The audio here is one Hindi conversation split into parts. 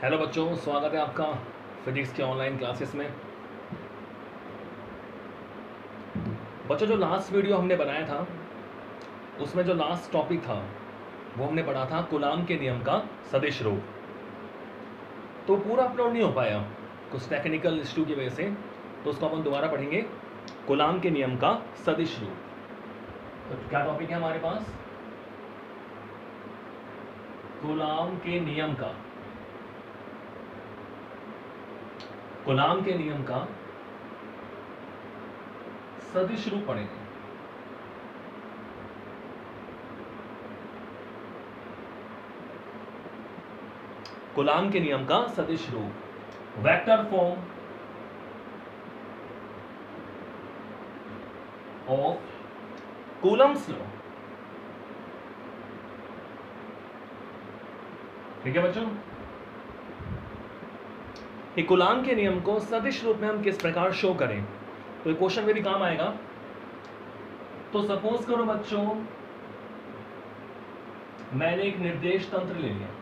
हेलो बच्चों, स्वागत है आपका फिजिक्स के ऑनलाइन क्लासेस में। बच्चों, जो लास्ट वीडियो हमने बनाया था उसमें जो लास्ट टॉपिक था वो हमने पढ़ा था कूलाम के नियम का सदिश रूप। तो पूरा अपलोड नहीं हो पाया कुछ टेक्निकल इशू की वजह से, तो उसको अपन दोबारा पढ़ेंगे। कूलाम के नियम का सदिश रूप। तो क्या टॉपिक है हमारे पास? कूलाम के नियम का सदिश रूप पढ़ेंगे। कूलाम के नियम का सदिश रूप, vector form of Coulomb's law. ठीक है बच्चों, ये कूलाम के नियम को सदिश रूप में हम किस प्रकार शो करें, तो ये क्वेश्चन में भी काम आएगा। तो सपोज करो बच्चों, मैंने एक निर्देश तंत्र ले लिया।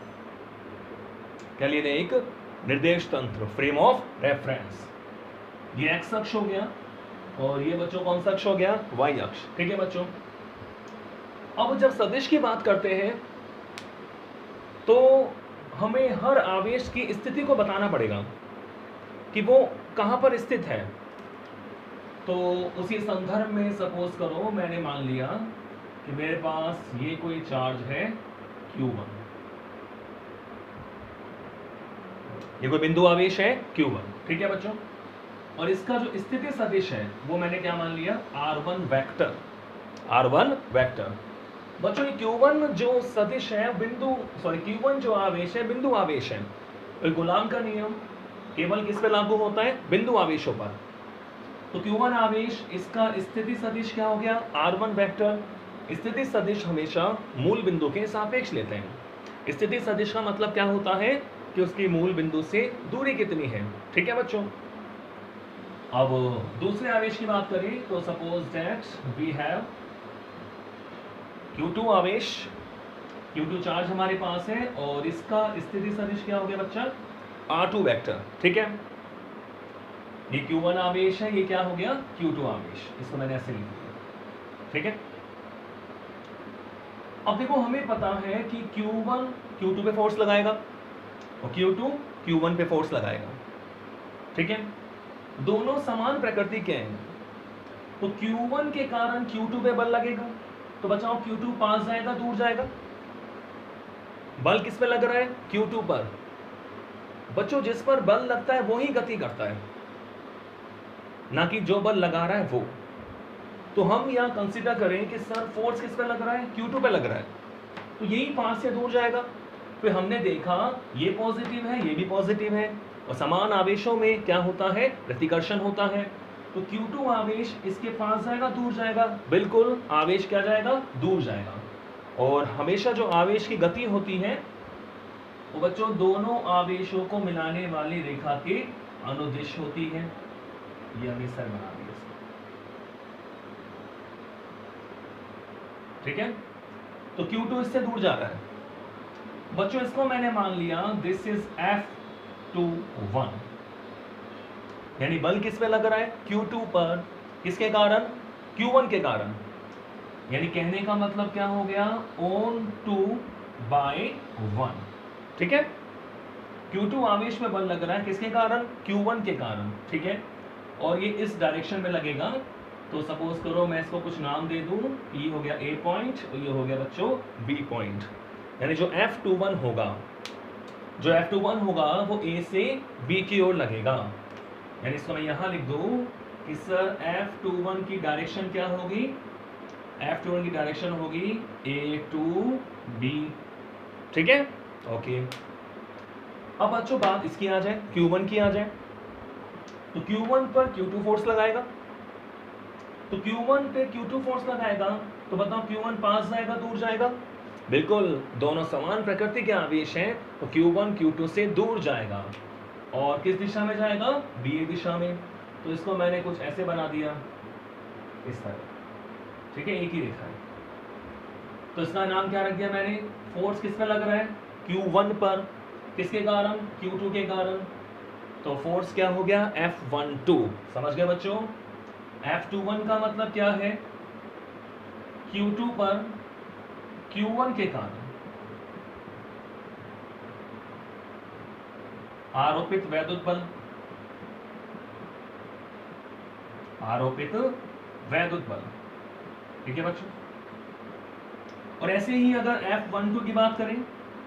क्या लिए? एक निर्देश तंत्र, फ्रेम ऑफ रेफरेंस। ये एक्स अक्ष हो गया और ये बच्चों कौन सा अक्ष हो गया? वाई अक्ष। ठीक है बच्चों, अब जब सदिश की बात करते हैं तो हमें हर आवेश की स्थिति को बताना पड़ेगा कि वो कहां पर स्थित है। तो उसी संदर्भ में सपोज करो मैंने मान लिया कि मेरे पास ये कोई चार्ज है Q1, ये कोई बिंदु आवेश है Q1। ठीक है बच्चों, और इसका जो स्थिति सदिश है वो मैंने क्या मान लिया? R1 vector. R1 वेक्टर बच्चों, ये Q1 जो सदिश है Q1 जो आवेश है बिंदु आवेश है। तो कूलाम का नियम केवल किस पे लागू होता है? बिंदु आवेशों पर। तो Q1 आवेश, इसका स्थिति सदिश क्या हो गया? R1 vector. स्थिति सदिश हमेशा मूल बिंदु के सापेक्ष लेते हैं। स्थिति सदिश का मतलब क्या होता है कि उसकी मूल बिंदु से दूरी कितनी है। ठीक है बच्चों, अब दूसरे आवेश की बात करें तो suppose that we have Q2 आवेश, Q2 चार्ज हमारे पास है और इसका स्थिति सदिश क्या हो गया बच्चा? R2 vector. ठीक है, ये Q1 आवेश है, ये क्या हो गया? Q2 आवेश। इसको मैंने ऐसे लिख दिया। ठीक है, अब देखो हमें पता है कि Q1 Q2 पे फोर्स लगाएगा और Q2 Q1 पे फोर्स लगाएगा। ठीक है, दोनों समान प्रकृति के हैं। तो Q1 के कारण Q2 पे बल लगेगा, तो बचाओ Q2 पास जाएगा दूर जाएगा। बल किस पे लग रहा है? Q2 पर। बच्चों, जिस पर बल लगता है वो ही गति करता है, ना कि जो बल लगा रहा है वो। तो हम यहाँ कंसीडर करें कि सर फोर्स किस पे लग रहा है? Q2 पे लग रहा है, तो यही पास से दूर जाएगा। फिर हमने देखा ये पॉजिटिव है, ये भी पॉजिटिव है, और समान आवेशों में क्या होता है? प्रतिकर्षण होता है। तो Q2 आवेश इसके पास जाएगा दूर जाएगा, बिल्कुल आवेश क्या जाएगा? दूर जाएगा। और हमेशा जो आवेश की गति होती है वो बच्चों दोनों आवेशों को मिलाने वाली रेखा के अनुदिश होती है। ये हमेशा बना दिया। ठीक है, तो Q2 इससे दूर जा रहा है बच्चों। इसको मैंने मान लिया दिस इज F21, यानी बल किस पे लग रहा है? Q2 पर। किसके कारण? Q1 के कारण। यानी कहने का मतलब क्या हो गया? ऑन 2/1। ठीक है, Q2 आवेश में बल लग रहा है किसके कारण? Q1 के कारण। ठीक है, और ये इस डायरेक्शन में लगेगा। तो सपोज करो मैं इसको कुछ नाम दे दूं, ये हो गया A पॉइंट और ये हो गया बच्चों B पॉइंट। यानी जो F21 होगा वो A से B की ओर लगेगा। यानी इसको मैं यहां लिख दूं कि सर F21 की डायरेक्शन क्या होगी? F21 की डायरेक्शन होगी A to B। ठीक है, ओके। अब बच्चों बात इसकी आ जाए, Q1 की आ जाए। तो Q1 पर Q2 फोर्स लगाएगा, तो Q1 पे Q2 फोर्स लगाएगा, तो बताओ Q1 पास जाएगा दूर जाएगा? बिल्कुल, दोनों समान प्रकृति के आवेश हैं, तो Q1 Q2 से दूर जाएगा। और किस दिशा में जाएगा? B दिशा में। तो इसको मैंने कुछ ऐसे बना दिया, इस तरह। ठीक है, एक ही रेखा है। तो इसका नाम क्या रख दिया मैंने? फोर्स किस पे लग रहा है? Q1 पर। किसके कारण? Q2 के कारण। तो फोर्स क्या हो गया? F12। समझ गए बच्चों? F21 का मतलब क्या है? Q2 पर Q1 के कारण आरोपित वैद्युत बल, आरोपित वैद्युत बल। ठीक है बच्चों? और ऐसे ही अगर F12 की बात करें,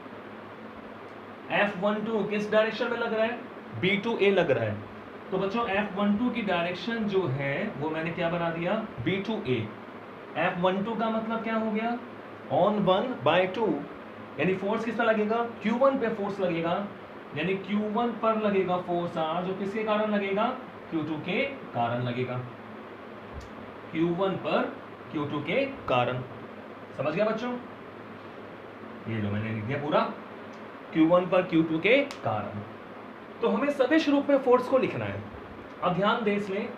F12 किस डायरेक्शन में लग रहा है? B2A लग रहा है। तो बच्चों F12 की डायरेक्शन जो है वो मैंने क्या बना दिया? B2A। F12 का मतलब क्या हो गया? ऑन 1/2, यानी फोर्स किस पर लगेगा? Q1 पे फोर्स लगेगा, यानी Q1 पर लगेगा फोर्स R, जो किसके कारण लगेगा? Q2 के कारण लगेगा। Q1 पर Q2 के कारण। समझ गया बच्चों? ये जो मैंने लिख दिया पूरा, Q1 पर Q2 के कारण। तो हमें सदिश रूप में फोर्स को लिखना है। अब ध्यान दें इसमें,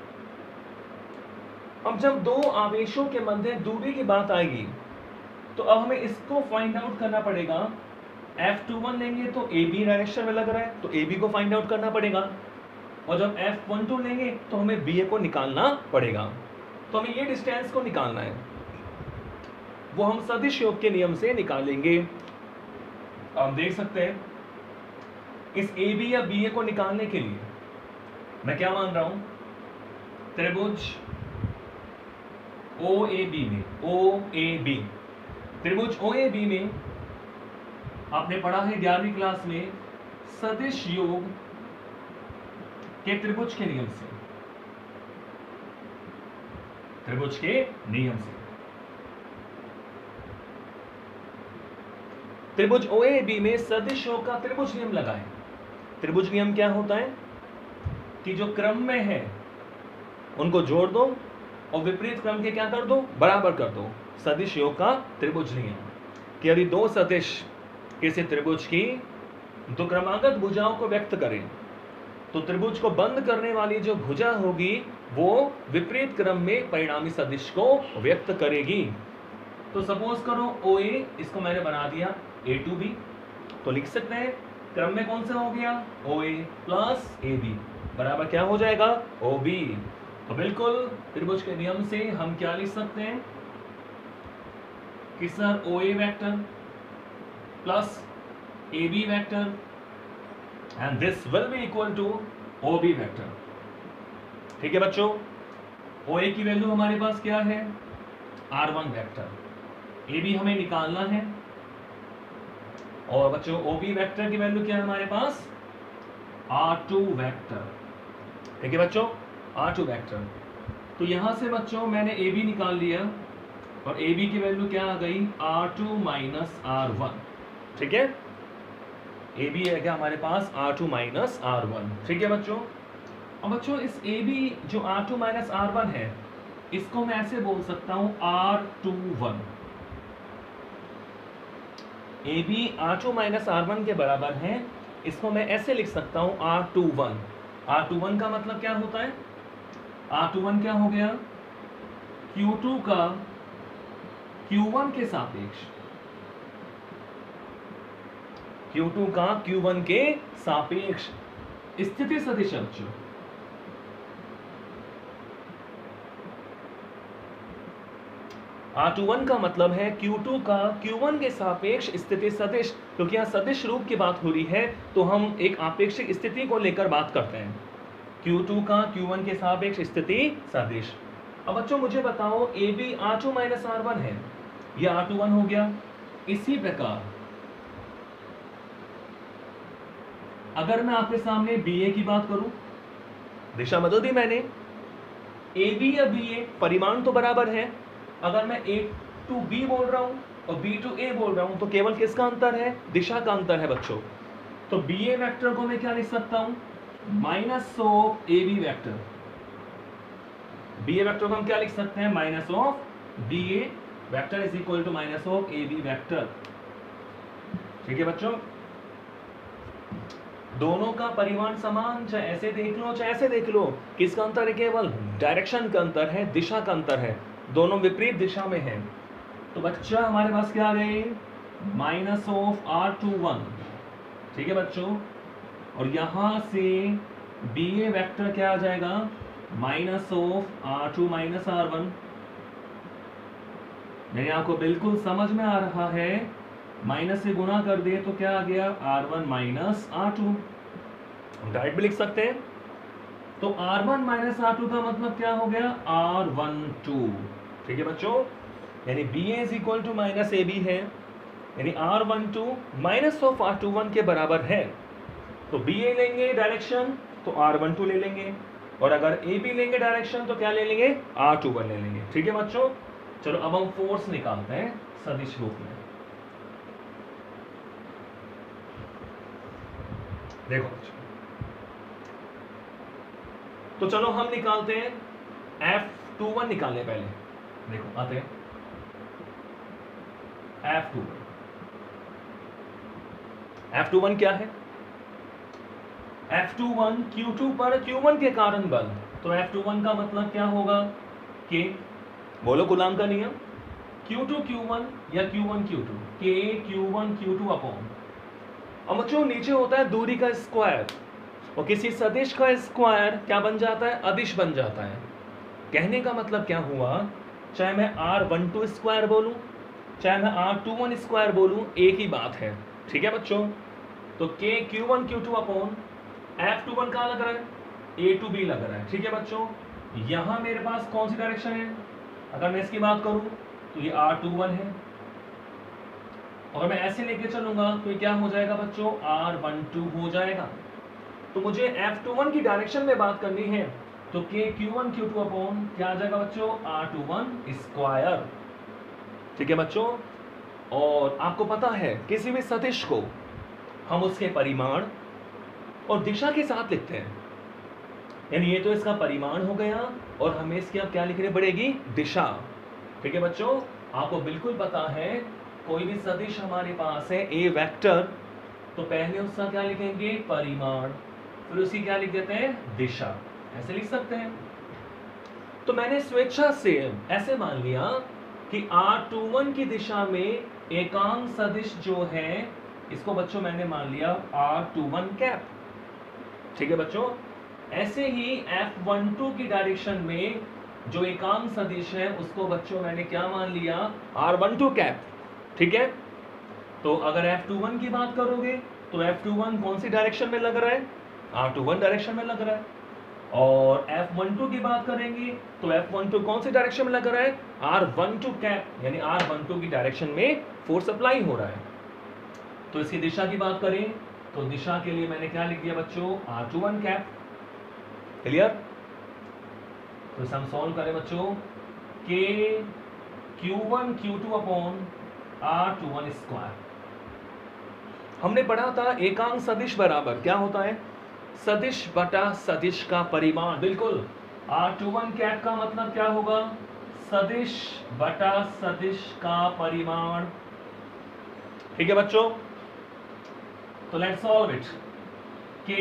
अब जब दो आवेशों के मध्य दूरी की बात आएगी तो अब हमें इसको फाइंड आउट करना पड़ेगा। F21 लेंगे तो AB डायरेक्शन में लग रहा है, तो AB को फाइंड आउट करना पड़ेगा। और जब F12 लेंगे तो हमें BA को निकालना पड़ेगा। तो हमें ये डिस्टेंस को निकालना है, वो हम सदिश योग के नियम से निकालेंगे। आप देख सकते हैं इस AB या BA को निकालने के लिए मैं क्या मान रहा हूं? त्रिभुज OAB में, OAB त्रिभुज OAB में आपने पढ़ा है 11वीं क्लास में सदिश योग के त्रिभुज के नियम से, त्रिभुज के नियम से। त्रिभुज OAB में सदिश योग का त्रिभुज नियम लगाएं। त्रिभुज नियम क्या होता है कि जो क्रम में है उनको जोड़ दो और विपरीत क्रम के क्या कर दो? बराबर कर दो। सदिश योग का त्रिभुज नियम कि यदि दो सदिश किसी त्रिभुज की दो क्रमागत भुजाओं को व्यक्त करें तो त्रिभुज को बंद करने वाली जो भुजा होगी वो विपरीत क्रम में परिणामी सदिश को व्यक्त करेगी। तो सपोज करो OA, इसको मैंने बना दिया A2B, तो लिख सकते हैं क्रम में कौन सा हो गया? OA प्लस AB बराबर क्या हो जाएगा? OB। तो बिल्कुल त्रिभुज के नियम से हम क्या लिख सकते हैं कि sir OA vector plus AB vector and this will be equal to OB vector. ठीक है बच्चों? OA की वैल्यू हमारे पास क्या है? R1 vector. AB हमें निकालना है और बच्चों OB वेक्टर की वैल्यू क्या है हमारे पास? R2 vector. ठीक है बच्चों? R2 vector. तो यहां से बच्चों मैंने AB निकाल लिया और AB की वैल्यू क्या आ गई? R2 minus R1। ठीक है? AB है क्या हमारे पास? R2 minus R1। ठीक है बच्चों? अब बच्चों इस AB जो R2 माइनस R1 है इसको मैं ऐसे बोल सकता हूं R21। AB R2 minus R1 के बराबर है, इसको मैं ऐसे लिख सकता हूं R21। R21 का मतलब क्या होता है? R21 क्या हो गया? Q2 का Q1 के सापेक्ष, Q2 का Q1 के सापेक्ष स्थिति सदिश बच्चों। R21 का मतलब है Q2 का Q1 के सापेक्ष स्थिति सदिश। क्योंकि यहाँ सदिश रूप की बात हो रही है तो हम एक आपेक्षिक स्थिति को लेकर बात करते हैं। Q2 का Q1 के सापेक्ष स्थिति सदिश। अब बच्चों मुझे बताओ AB R2 माइनस R1 है, यह R21 हो गया। इसी प्रकार अगर मैं आपके सामने BA की बात करूं, दिशा बदल दी मैंने। AB या BA परिमाण तो बराबर है। अगर मैं A to B बोल रहा हूं और B to A बोल रहा हूं तो केवल किसका अंतर है? दिशा का अंतर है बच्चों। तो BA वेक्टर को मैं क्या लिख सकता हूं? Minus of AB vector. BA vector को हम क्या लिख सकते हैं? Minus of BA vector is equal to minus of AB vector. ठीक है बच्चों? दोनों का परिमाण समान, चाहे ऐसे देख लो चाहे ऐसे देख लो। किसका अंतर है? केवल डायरेक्शन का अंतर है, दिशा का अंतर है। दोनों विपरीत दिशा में हैं। तो बच्चा हमारे पास क्या आ गए? Minus of R21। ठीक है बच्चों, और यहां से बी ए वैक्टर क्या आ जाएगा, minus of R2 minus R1। यानी आपको बिल्कुल समझ में आ रहा है, माइनस से गुणा कर दे तो क्या आ गया, R1 माइनस R2। डायरेक्ट भी लिख सकते हैं, तो R1 माइनस R2 का मतलब क्या हो गया, R12। ठीक है बच्चों, यानी B A is equal to minus A B है, यानी R12 माइनस ऑफ R21 के बराबर है। तो बी ए लेंगे डायरेक्शन तो R12 ले लेंगे, और अगर ए बी लेंगे डायरेक्शन तो क्या ले लेंगे, R21 ले लेंगे। ठीक है बच्चों, चलो अब हम फोर्स निकालते हैं सदिश रूप में। देखो बच्चों, तो चलो हम निकालते हैं F21 निकालने पहले। देखो आते हैं F21 क्या है, F21 Q2 पर Q1 के कारण बल। तो F21 का मतलब क्या होगा, कि बोलो गुलाम का नियम, Q2 Q1 या Q1 Q2, K Q1 Q2 upon, और बच्चों नीचे होता है दूरी का स्क्वायर, और किसी सदिश का स्क्वायर क्या बन जाता है, अदिश बन जाता है। कहने का मतलब क्या हुआ, चाहे मैं R12 स्क्वायर बोलूं चाहे मैं R21 स्क्वायर बोलूं, एक ही बात है। ठीक है बच्चों, तो K Q1 Q2 upon F21 कहाँ लग रहा है, A to B लग रहा है। ठीक है बच्चों, यहां मेरे पास कौन सी डायरेक्शन है, अगर मैं इसकी बात करूं तो ये R21 है, और मैं ऐसे लेके चलूंगा तो ये क्या हो जाएगा बच्चों, R12 हो जाएगा। तो मुझे F21 की डायरेक्शन में बात करनी है, तो K Q1 Q2 अपॉन क्या आ जाएगा बच्चों, R21 स्क्वायर। ठीक है बच्चों, और आपको पता है किसी भी सदिश को हम उसके परिमाण और दिशा के साथ लिखते हैं, यानी ये तो इसका परिमाण हो गया, और हमें इसकी अब क्या लिखनी पड़ेगी, दिशा। ठीक है बच्चों, आपको बिल्कुल पता है कोई भी सदिश हमारे पास है ए वेक्टर, तो पहले उसका क्या लिखेंगे, परिमाण, फिर उसकी क्या लिख देते हैं, दिशा। ऐसे लिख सकते हैं। तो मैंने स्वेच्छा से ऐसे मान लिया कि R21 की दिशा में एकांक सदिश जो है, इसको बच्चों मैंने मान लिया R21 कैप। ठीक है बच्चों, ऐसे ही F12 की डायरेक्शन में जो एकांक सदिश है उसको बच्चों मैंने क्या मान लिया, R12 कैप। ठीक है, तो अगर F21 की बात करोगे तो F21 कौन सी डायरेक्शन में लग रहा है, R21 डायरेक्शन में लग रहा है, और F12 की बात करेंगे तो F12 कौन सी डायरेक्शन में लग रहा है, R12 कैप, यानी R12 की डायरेक्शन में फोर्स अप्लाई हो रहा है। तो इसकी दिशा की बात करें तो दिशा के लिए मैंने क्या लिख दिया बच्चों, R21 कैप। क्लियर, तो इसे हम सॉल्व करें बच्चों, K Q1 Q2 upon R21 square. हमने पढ़ा था एकांक सदिश बराबर क्या होता है, सदिश बटा सदिश का परिमाण। बिल्कुल, R21 कैप का मतलब क्या होगा, सदिश बटा सदिश का परिमाण। ठीक है बच्चों, तो let's solve it. K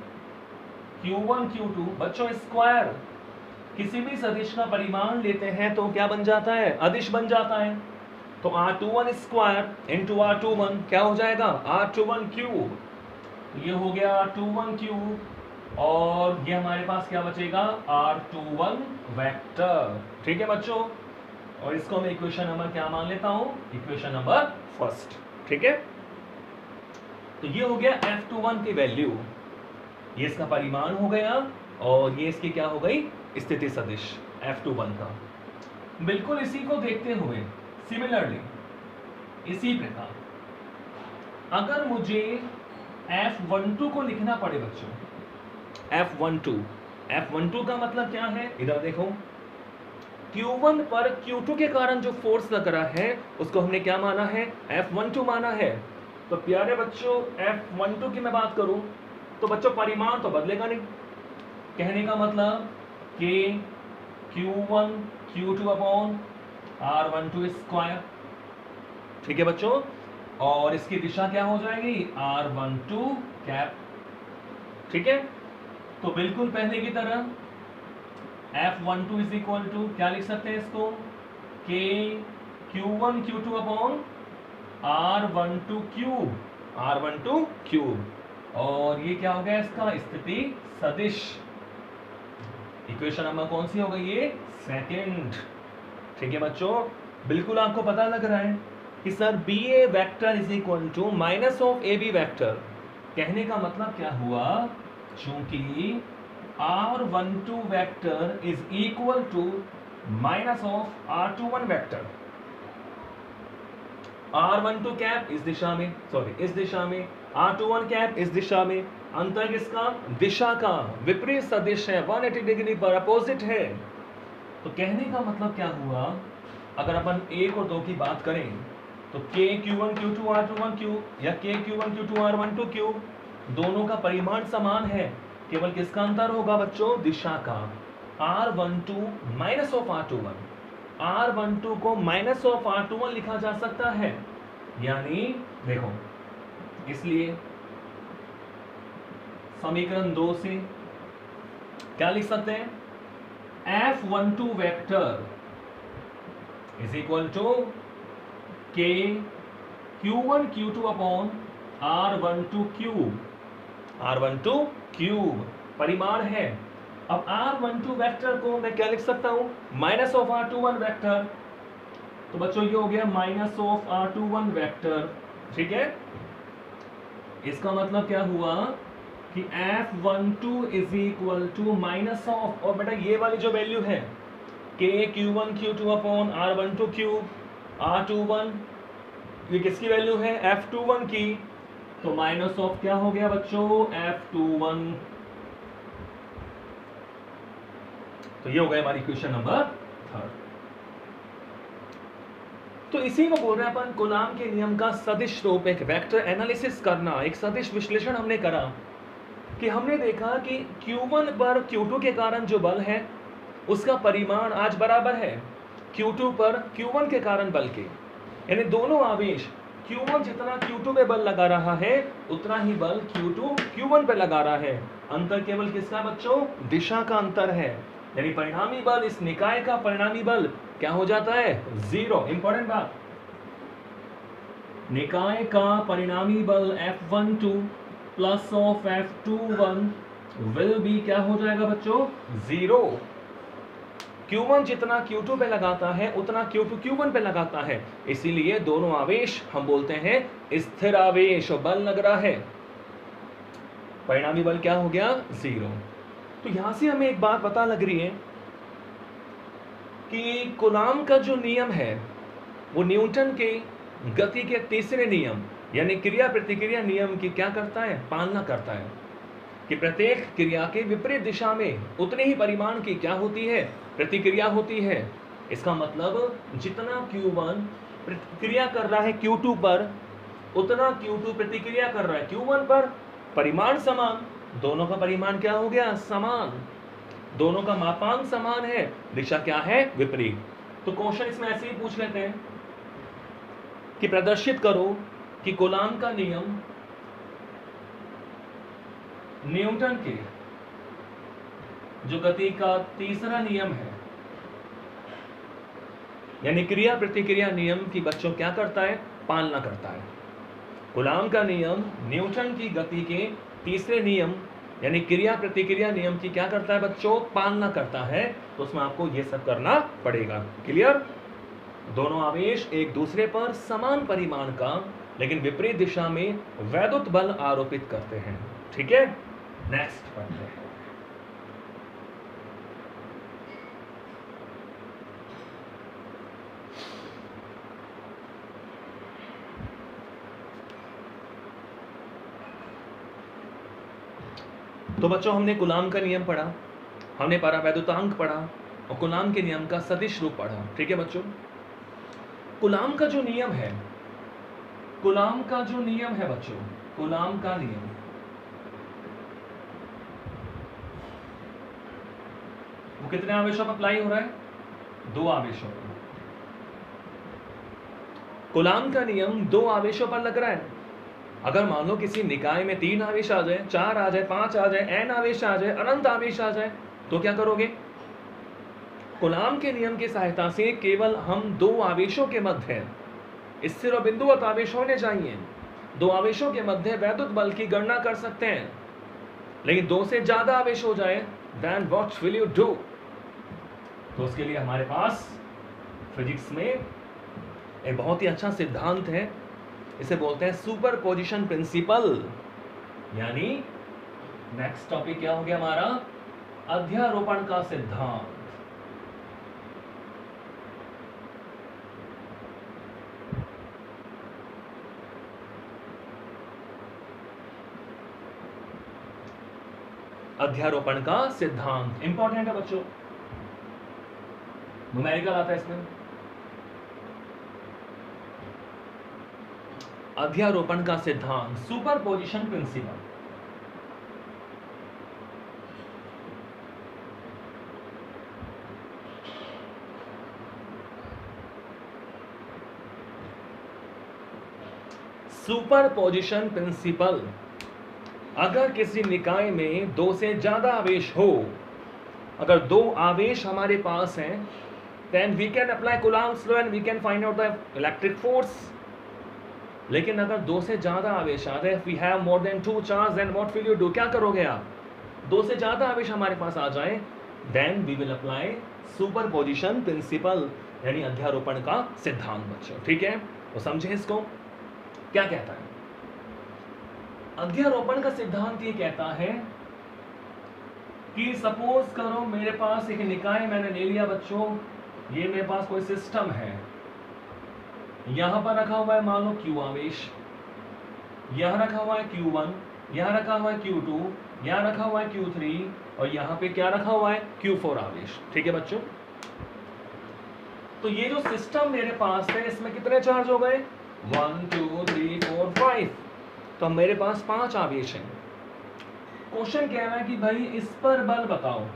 Q1 Q2 बच्चों स्क्वायर, किसी भी सदिश का परिमाण लेते हैं तो क्या बन जाता है, अदिश बन जाता है। तो R21 स्क्वायर इंटू R21 क्या हो जाएगा, R21 क्यूब। ये हो गया R21 क्यूब, और ये हमारे पास क्या बचेगा, R21 वेक्टर। ठीक है बच्चों, और इसको मैं इक्वेशन नंबर क्या मान लेता हूं, इक्वेशन नंबर फर्स्ट। ठीक है, तो ये हो गया F21 की वैल्यू, ये इसका परिमाण हो गया, और ये इसकी क्या हो गई, स्थिति सदिश F21 का। बिल्कुल इसी को देखते हुए सिमिलरली इसी प्रकार अगर मुझे F12 को लिखना पड़े बच्चों, F12 का मतलब क्या है, इधर देखो, Q1 पर Q2 के कारण जो फोर्स लग रहा है उसको हमने क्या माना है, F12 माना है। तो प्यारे बच्चों F12 की मैं बात करूं तो बच्चों परिमाण तो बदलेगा नहीं, कहने का मतलब K Q1 Q2 upon R12 square. ठीक है बच्चों, और इसकी दिशा क्या हो जाएगी, R12 कैप। ठीक है, तो बिल्कुल पहले की तरह F12 इज इक्वल टू क्या लिख सकते हैं इसको, K Q1 Q2 upon R12 cube. r12 cube, और ये क्या हो गया इसका स्थिति सदिश। इक्वेशन नंबर कौन सी हो गई ये? सेकंड। ठीक है बच्चों, बिल्कुल आपको पता लग रहा है कि sir B A vector is equal to minus of A B vector. कहने का मतलब क्या हुआ, चूंकि r12 vector is equal to minus of r21 vector. r12 cap इस दिशा में, सॉरी इस दिशा में, r21 कैप इस दिशा में, अंतर किसका? दिशा का, विपरीत सदिश है, 180 डिग्री पर अपोजिट है। तो कहने का मतलब क्या हुआ, अगर अपन 1 और 2 की बात करें तो k q1 q2 r21 cube या k q1 q2 r12 cube, दोनों का परिमाण समान है, केवल किसका अंतर होगा बच्चों? दिशा का। r12 minus of r21, r12 को माइनस ऑफ r21 लिखा जा सकता है, यानी देखो, इसलिए समीकरण 2 से क्या लिख सकते हैं? f12 vector is equal to k q1 q2 upon r12 cube, r12 cube परिमाण है। अब r12 वेक्टर को मैं क्या लिख सकता हूं? Minus of r21 vector. तो बच्चों ये हो गया माइनस ऑफ r21 वेक्टर। ठीक है, इसका मतलब क्या हुआ कि f12 is equal to minus of, और बेटा ये वाली जो वैल्यू है k q1 q2 upon r12 cube, r21 ये किसकी वैल्यू है? f21 की। तो माइनस ऑफ क्या हो गया बच्चों? f21। तो ये हो गया हमारी इक्वेशन नंबर 3। तो इसी को बोल रहे हैं अपन कूलाम के नियम का सदिश रूप, एक वेक्टर एनालिसिस करना, एक सदिश विश्लेषण हमने करा कि हमने देखा कि Q1 पर Q2 के कारण जो बल है उसका परिमाण आज बराबर है Q2 पर Q1 के कारण बल के, यानी दोनों आवेश Q1 जितना Q2 में बल लगा रहा है उतना ही बल Q2 Q1 पे लगा रहा है। अंतर केवल किसका बच्चों? दिशा का अंतर है, यानी परिणामी बल, इस निकाय का परिणामी बल क्या हो जाता है? 0। इंपॉर्टेंट बात, निकाय का परिणामी बल F12 plus of F21 will be क्या हो जाएगा बच्चों? 0। Q1 जितना Q2 पे लगाता है उतना Q2 Q1 पे लगाता है, इसीलिए दोनों आवेश हम बोलते हैं स्थिर आवेश, और बल लग रहा है, परिणामी बल क्या हो गया? 0। तो यहां से हमें एक बात पता लग रही है कि कूलाम का जो नियम है वो न्यूटन के गति के तीसरे नियम यानी क्रिया प्रतिक्रिया नियम की क्या करता है? पालना करता है कि प्रत्येक क्रिया के विपरीत दिशा में उतने ही परिमाण की क्या होती है? प्रतिक्रिया होती है। इसका मतलब जितना Q1 प्रतिक्रिया कर रहा है Q2 पर, उतना Q2 प्रतिक्रिया कर रहा है Q1 पर, परिमाण समान, दोनों का परिमाण क्या हो गया? समान, दोनों का मापांक समान है, दिशा क्या है? विपरीत। तो क्वेश्चन इसमें ऐसे ही पूछ लेते हैं कि प्रदर्शित करो कि कूलाम का नियम न्यूटन के जो गति का तीसरा नियम है यानी क्रिया प्रतिक्रिया नियम की बच्चों क्या करता है? पालना करता है। कूलाम का नियम न्यूटन की गति के तीसरे नियम यानी क्रिया प्रतिक्रिया नियम की क्या करता है बच्चों? पालना करता है। तो उसमें आपको ये सब करना पड़ेगा। क्लियर? दोनों आवेश एक दूसरे पर समान परिमाण का लेकिन विपरीत दिशा में वैद्युत बल आरोपित करते हैं। ठीक है, नेक्स्ट पढ़ते हैं। तो बच्चों हमने कूलाम का नियम पढ़ा, हमने परावैद्युतांक पढ़ा और कूलाम के नियम का सदिश रूप पढ़ा। ठीक है बच्चों, कूलाम का जो नियम है, कूलाम का जो नियम है बच्चों, कूलाम का नियम वो कितने आवेशों पर अप्लाई हो रहा है? 2 आवेशों पर। कूलाम का नियम 2 आवेशों पर लग रहा है। अगर मान लो किसी निकाय में 3 आवेश आ जाए, 4 आ जाए, 5 आ जाए, n आवेश आ जाए, अनंत आवेश आ जाए, तो क्या करोगे? कूलाम के नियम की सहायता से केवल हम 2 आवेशों के मध्य स्थिर और बिंदुवत आवेश होने चाहिए। दो आवेशों के मध्य वैद्युत बल की गणना कर सकते हैं, लेकिन दो से ज्यादा आवेश हो जाए then what will you do? तो उसके लिए हमारे पास फिजिक्स में एक बहुत ही अच्छा सिद्धांत है, इसे बोलते हैं सुपरपोजिशन प्रिंसिपल। यानी नेक्स्ट टॉपिक क्या हो गया हमारा? अध्यारोपण का सिद्धांत। अध्यारोपण का सिद्धांत इंपॉर्टेंट है बच्चों, न्यूमेरिकल आता है इसमें। अध्यारोपण का सिद्धांत, सुपरपोजिशन प्रिंसिपल। सुपरपोजिशन प्रिंसिपल, अगर किसी निकाय में दो से ज्यादा आवेश हो, अगर दो आवेश हमारे पास हैं, then we can apply Coulomb's law and we can find out the electric force। लेकिन अगर दो से ज्यादा आवेश आ जाए, if we have more than two charge, then what will you do? क्या करोगे आप? दो से ज्यादा आवेश हमारे पास आ जाए, then we will apply superposition principle, यानी अध्यारोपण का सिद्धांत बच्चों। ठीक है, तो समझे इसको क्या कहता है? अध्यारोपण का सिद्धांत ये कहता है कि सपोज करो मेरे पास एक निकाय मैंने ले लिया बच्चों, ये मेरे पास कोई सिस्टम है, यहां पर रखा हुआ है मान लो Q आवेश, यहां रखा हुआ है Q1, यहां रखा हुआ है Q2, यहां रखा हुआ है Q3 और यहां पे क्या रखा हुआ है? Q4 आवेश। ठीक है बच्चों, तो ये जो सिस्टम मेरे पास है इसमें कितने चार्ज हो गए? 1 2 3 4 5, तो मेरे पास 5 आवेश हैं। क्वेश्चन कह रहा है कि भाई इस पर बल बताओ,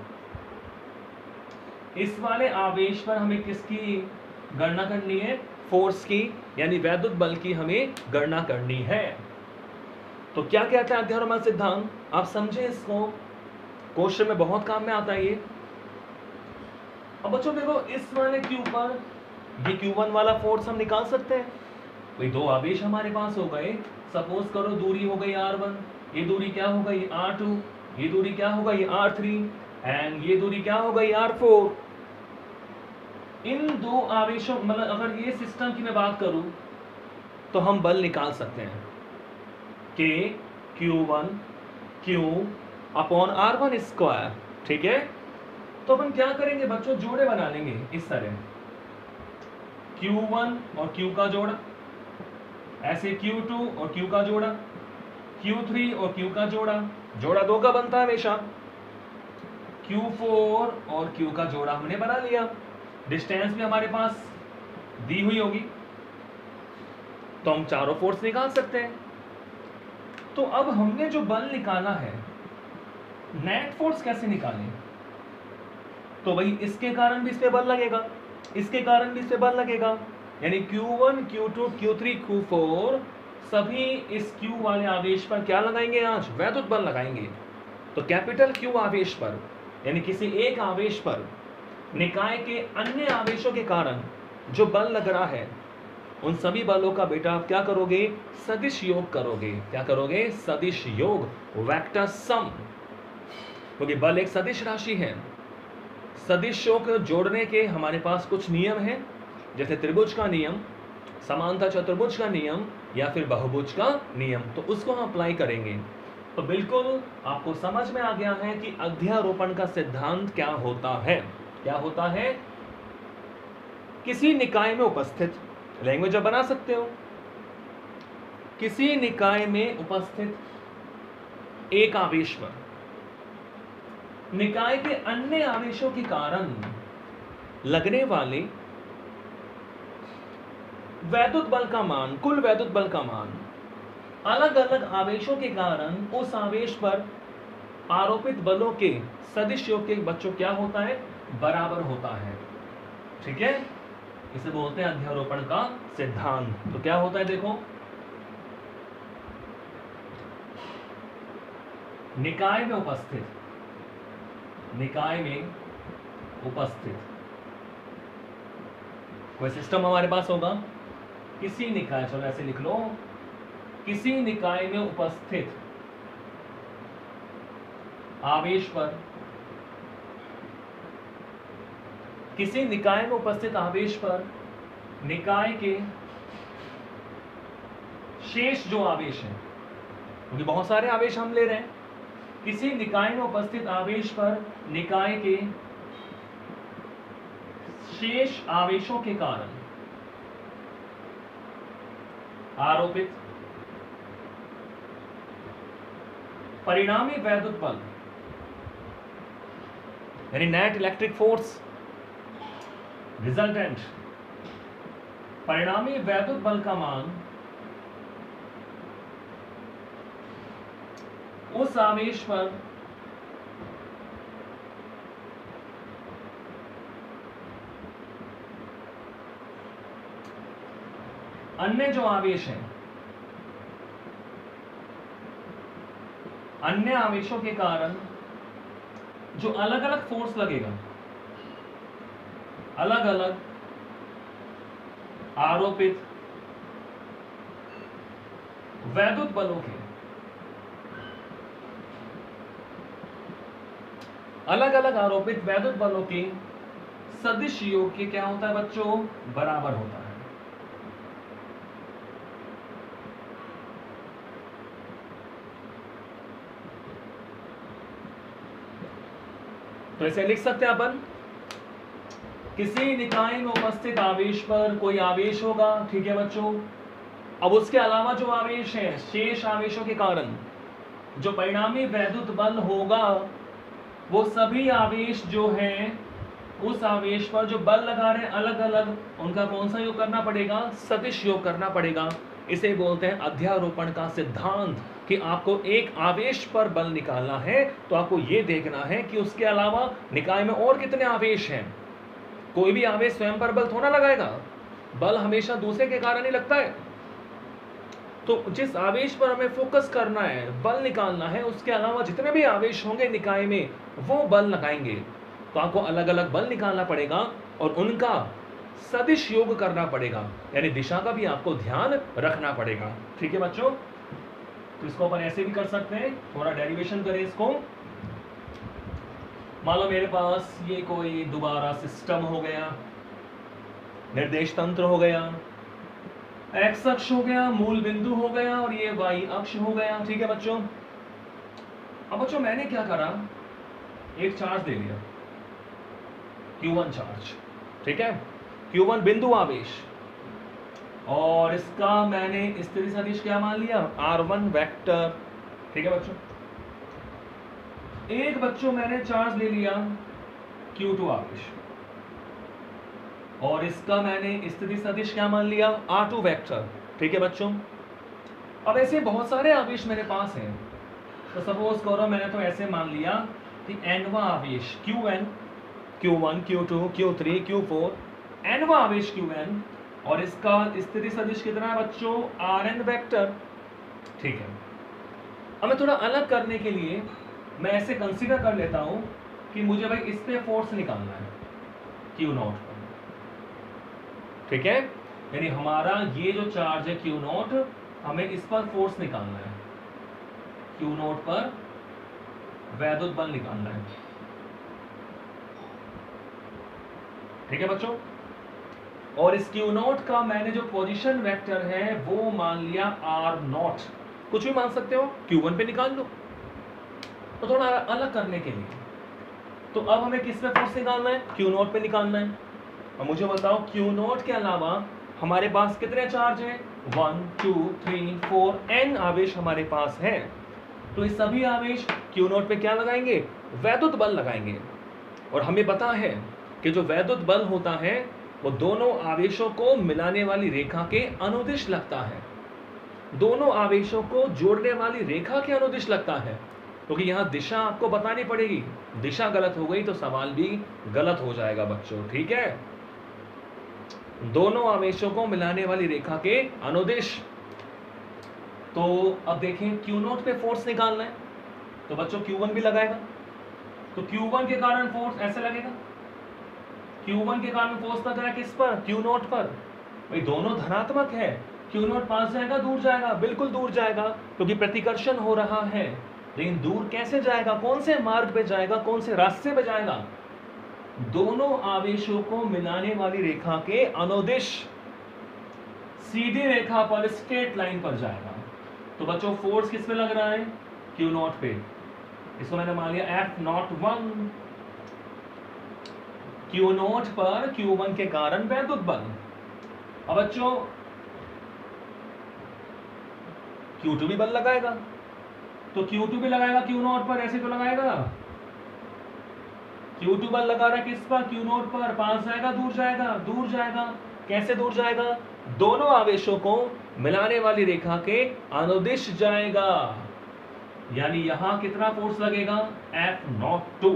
इस वाले आवेश पर हमें किसकी गणना करनी है? फोर्स की, यानी वैद्युत बल की हमें गणना करनी है। तो क्या कहता है अध्यारोपण सिद्धांत? आप समझे इसको, क्वेश्चन में बहुत काम में आता है ये। अब बच्चों देखो, इस वाले Q पर ये Q1 वाला फोर्स हम निकाल सकते हैं। भाई दो आवेश हमारे पास हो गए, सपोज करो दूरी हो गई R1, ये दूरी क्या हो गई? R2, ये दूरी क्या हो गई? R3, एंड ये दूरी क्या हो गई? R4। इन दो आवेशों, मतलब अगर ये सिस्टम की मैं बात करूं तो हम बल निकाल सकते हैं कि Q1 Q upon R1 square. ठीक है, तो अपन क्या करेंगे बच्चों? जोड़े बना लेंगे इस तरह, Q1 और Q का जोड़ा, ऐसे Q2 और Q का जोड़ा, Q3 और Q का जोड़ा, जोड़ा दो का बनता है हमेशा, Q4 और Q का जोड़ा हमने बना लिया। डिस्टेंस भी हमारे पास दी हुई होगी, तो हम चारों फोर्स निकाल सकते हैं। तो अब हमने जो बल निकाला है, नेट फोर्स कैसे निकालें? तो भाई इसके कारण भी इस पे बल लगेगा, इसके कारण भी इस पे बल लगेगा, यानी Q1 Q2 Q3 Q4 सभी इस Q वाले आवेश पर क्या लगाएंगे? आज वैद्युत बल लगाएंगे। तो कैपिटल Q आवेश पर, यानी किसी एक आवेश पर निकाय के अन्य आवेशों के कारण जो बल लग रहा है, उन सभी बलों का बेटा आप क्या करोगे? सदिश योग करोगे। क्या करोगे? सदिश योग, वेक्टर सम, क्योंकि बल एक सदिश राशि है। सदिशों को जोड़ने के हमारे पास कुछ नियम हैं, जैसे त्रिभुज का नियम, समांतर चतुर्भुज का नियम या फिर बहुभुज का नियम, तो उसको हम अप्लाई करेंगे। तो बिल्कुल आपको समझ में आ गया है कि अध्यारोपण का सिद्धांत क्या होता है। क्या होता है? किसी निकाय में उपस्थित, लैंग्वेज आप बना सकते हो, किसी निकाय में उपस्थित एक आवेश पर निकाय के अन्य आवेशों के कारण लगने वाले वैद्युत बल का मान, कुल वैद्युत बल का मान अलग अलग आवेशों के कारण उस आवेश पर आरोपित बलों के सदिश योग के बच्चों क्या होता है? बराबर होता है। ठीक है, इसे बोलते हैं अध्यारोपण का सिद्धांत। तो क्या होता है देखो, निकाय में उपस्थित, निकाय में उपस्थित कोई सिस्टम हमारे पास होगा, किसी निकाय, चलो ऐसे लिख लो, किसी निकाय में उपस्थित आवेश पर, किसी निकाय में उपस्थित आवेश पर निकाय के शेष जो आवेश हैं, क्योंकि बहुत सारे आवेश हम ले रहे हैं, किसी निकाय में उपस्थित आवेश पर निकाय के शेष आवेशों के कारण आरोपित परिणामी वैद्युत बल यानी नेट इलेक्ट्रिक फोर्स रिजल्टेंट, परिणामी वैद्युत बल का मान उस आवेश पर अन्य जो आवेश हैं, अन्य आवेशों के कारण जो अलग अलग फोर्स लगेगा, अलग अलग आरोपित वैद्युत बलों के, अलग अलग आरोपित वैद्युत बलों के सदिश योग के क्या होता है बच्चों, बराबर होता है। तो ऐसे लिख सकते हैं अपन, किसी निकाय में उपस्थित आवेश पर कोई आवेश होगा, ठीक है बच्चों। अब उसके अलावा जो आवेश है, शेष आवेशों के कारण जो परिणामी वैद्युत बल होगा, वो सभी आवेश जो हैं उस आवेश पर जो बल लगा रहे हैं अलग अलग, उनका कौन सा योग करना पड़ेगा, सदिश योग करना पड़ेगा। इसे बोलते हैं अध्यारोपण का सिद्धांत, कि आपको एक आवेश पर बल निकालना है तो आपको ये देखना है कि उसके अलावा निकाय में और कितने आवेश हैं। कोई भी आवेश स्वयं पर बल थोड़ा लगाएगा, बल हमेशा दूसरे के कारण ही लगता है। तो जिस आवेश पर हमें फोकस करना है, बल निकालना है, उसके अलावा जितने भी आवेश होंगे निकाय में वो बल लगाएंगे। तो आपको अलग अलग बल निकालना पड़ेगा और उनका सदिश योग करना पड़ेगा, यानी दिशा का भी आपको ध्यान रखना पड़ेगा। ठीक है बच्चों, तो इसको अपन ऐसे भी कर सकते हैं, थोड़ा डेरिवेशन करें इसको। मान लो मेरे पास ये कोई दोबारा सिस्टम हो गया, निर्देश तंत्र हो गया, एक्स अक्ष हो गया, मूल बिंदु हो गया और ये वाई अक्ष हो गया। ठीक है बच्चों, अब बच्चों मैंने क्या करा, एक चार्ज ले लिया Q1 चार्ज, ठीक है, Q1 बिंदु आवेश, और इसका मैंने स्थिति सदिश क्या मान लिया, R1 वेक्टर। ठीक है बच्चों, एक बच्चों मैंने चार्ज ले लिया Q2 आवेश, और इसका मैंने स्थिति सदिश क्या मान लिया, R2 वेक्टर। ठीक है बच्चों, अब ऐसे बहुत सारे आवेश मेरे पास हैं, तो सपोज करो मैंने तो ऐसे मान लिया कि nवा आवेश Qn, Q1, Q2, Q3, Q4, nवा आवेश Qn, और इसका स्थिति सदिश कितना है बच्चों, Rn वेक्टर। ठीक है, अब मैं थोड़ा अलग करने के लिए मैं ऐसे कंसीडर कर लेता हूं कि मुझे भाई इस पे फोर्स निकालना है Q0 पर। ठीक है, यानी हमारा ये जो चार्ज है Q0, हमें इस पर फोर्स निकालना है, Q0 पर वैद्युत बल निकालना है। ठीक है बच्चों, और इस Q0 का मैंने जो पोजीशन वेक्टर है वो मान लिया R0, कुछ भी मान सकते हो, Q1 पे निकाल लो। तो थोड़ा अलग करने के लिए, तो अब हमें किस पे फोर्स निकालना है, Q0 पे निकालना है। और मुझे बताओ Q0 के अलावा हमारे पास कितने चार्ज हैं, 1 2 3 4 n आवेश हमारे पास है। तो ये सभी आवेश Q0 पे क्या लगाएंगे, वैद्युत बल लगाएंगे। और हमें पता है कि जो वैद्युत बल होता है वो दोनों आवेशों को मिलाने वाली रेखा के अनुदिश लगता है, दोनों आवेशों को जोड़ने वाली रेखा के अनुदिश लगता है, क्योंकि यहाँ दिशा आपको बतानी पड़ेगी, दिशा गलत हो गई तो सवाल भी गलत हो जाएगा बच्चों। ठीक है, दोनों आवेशों को मिलाने वाली रेखा के अनुदिश। तो अब देखें Q0 पे फोर्स निकालना है, तो बच्चों Q1 भी लगाएगा, तो Q1 के कारण फोर्स ऐसे लगेगा, Q1 के कारण फोर्स लग रहा है किस पर, Q0 पर। भाई दोनों धनात्मक है, क्यू नॉट पास जाएगा, दूर जाएगा, बिल्कुल दूर जाएगा, क्योंकि प्रतिकर्षण हो रहा है। लेकिन दूर कैसे जाएगा, कौन से मार्ग पे जाएगा, कौन से रास्ते पे जाएगा? दोनों आवेशों को मिलाने वाली रेखा के अनुदिश सीधी रेखा पर, स्ट्रेट लाइन पर जाएगा। तो बच्चों फोर्स किस पे लग रहा है? क्यू नॉट पे। इसको मैंने मान लिया F01। क्यू नॉट पर Q1 के कारण वैद्युत बल। अब बच्चों Q2 भी बल लगाएगा, तो Q2 भी लगाएगा Q नॉट पर, ऐसे तो लगाएगा। Q2 बल लगा रहा है किस पर? Q नॉट पर। पास जाएगा, दूर जाएगा, दूर जाएगा। कैसे दूर जाएगा? दोनों आवेशों को मिलाने वाली रेखा के अनुदिश जाएगा। यानी यहां कितना फोर्स लगेगा? F02।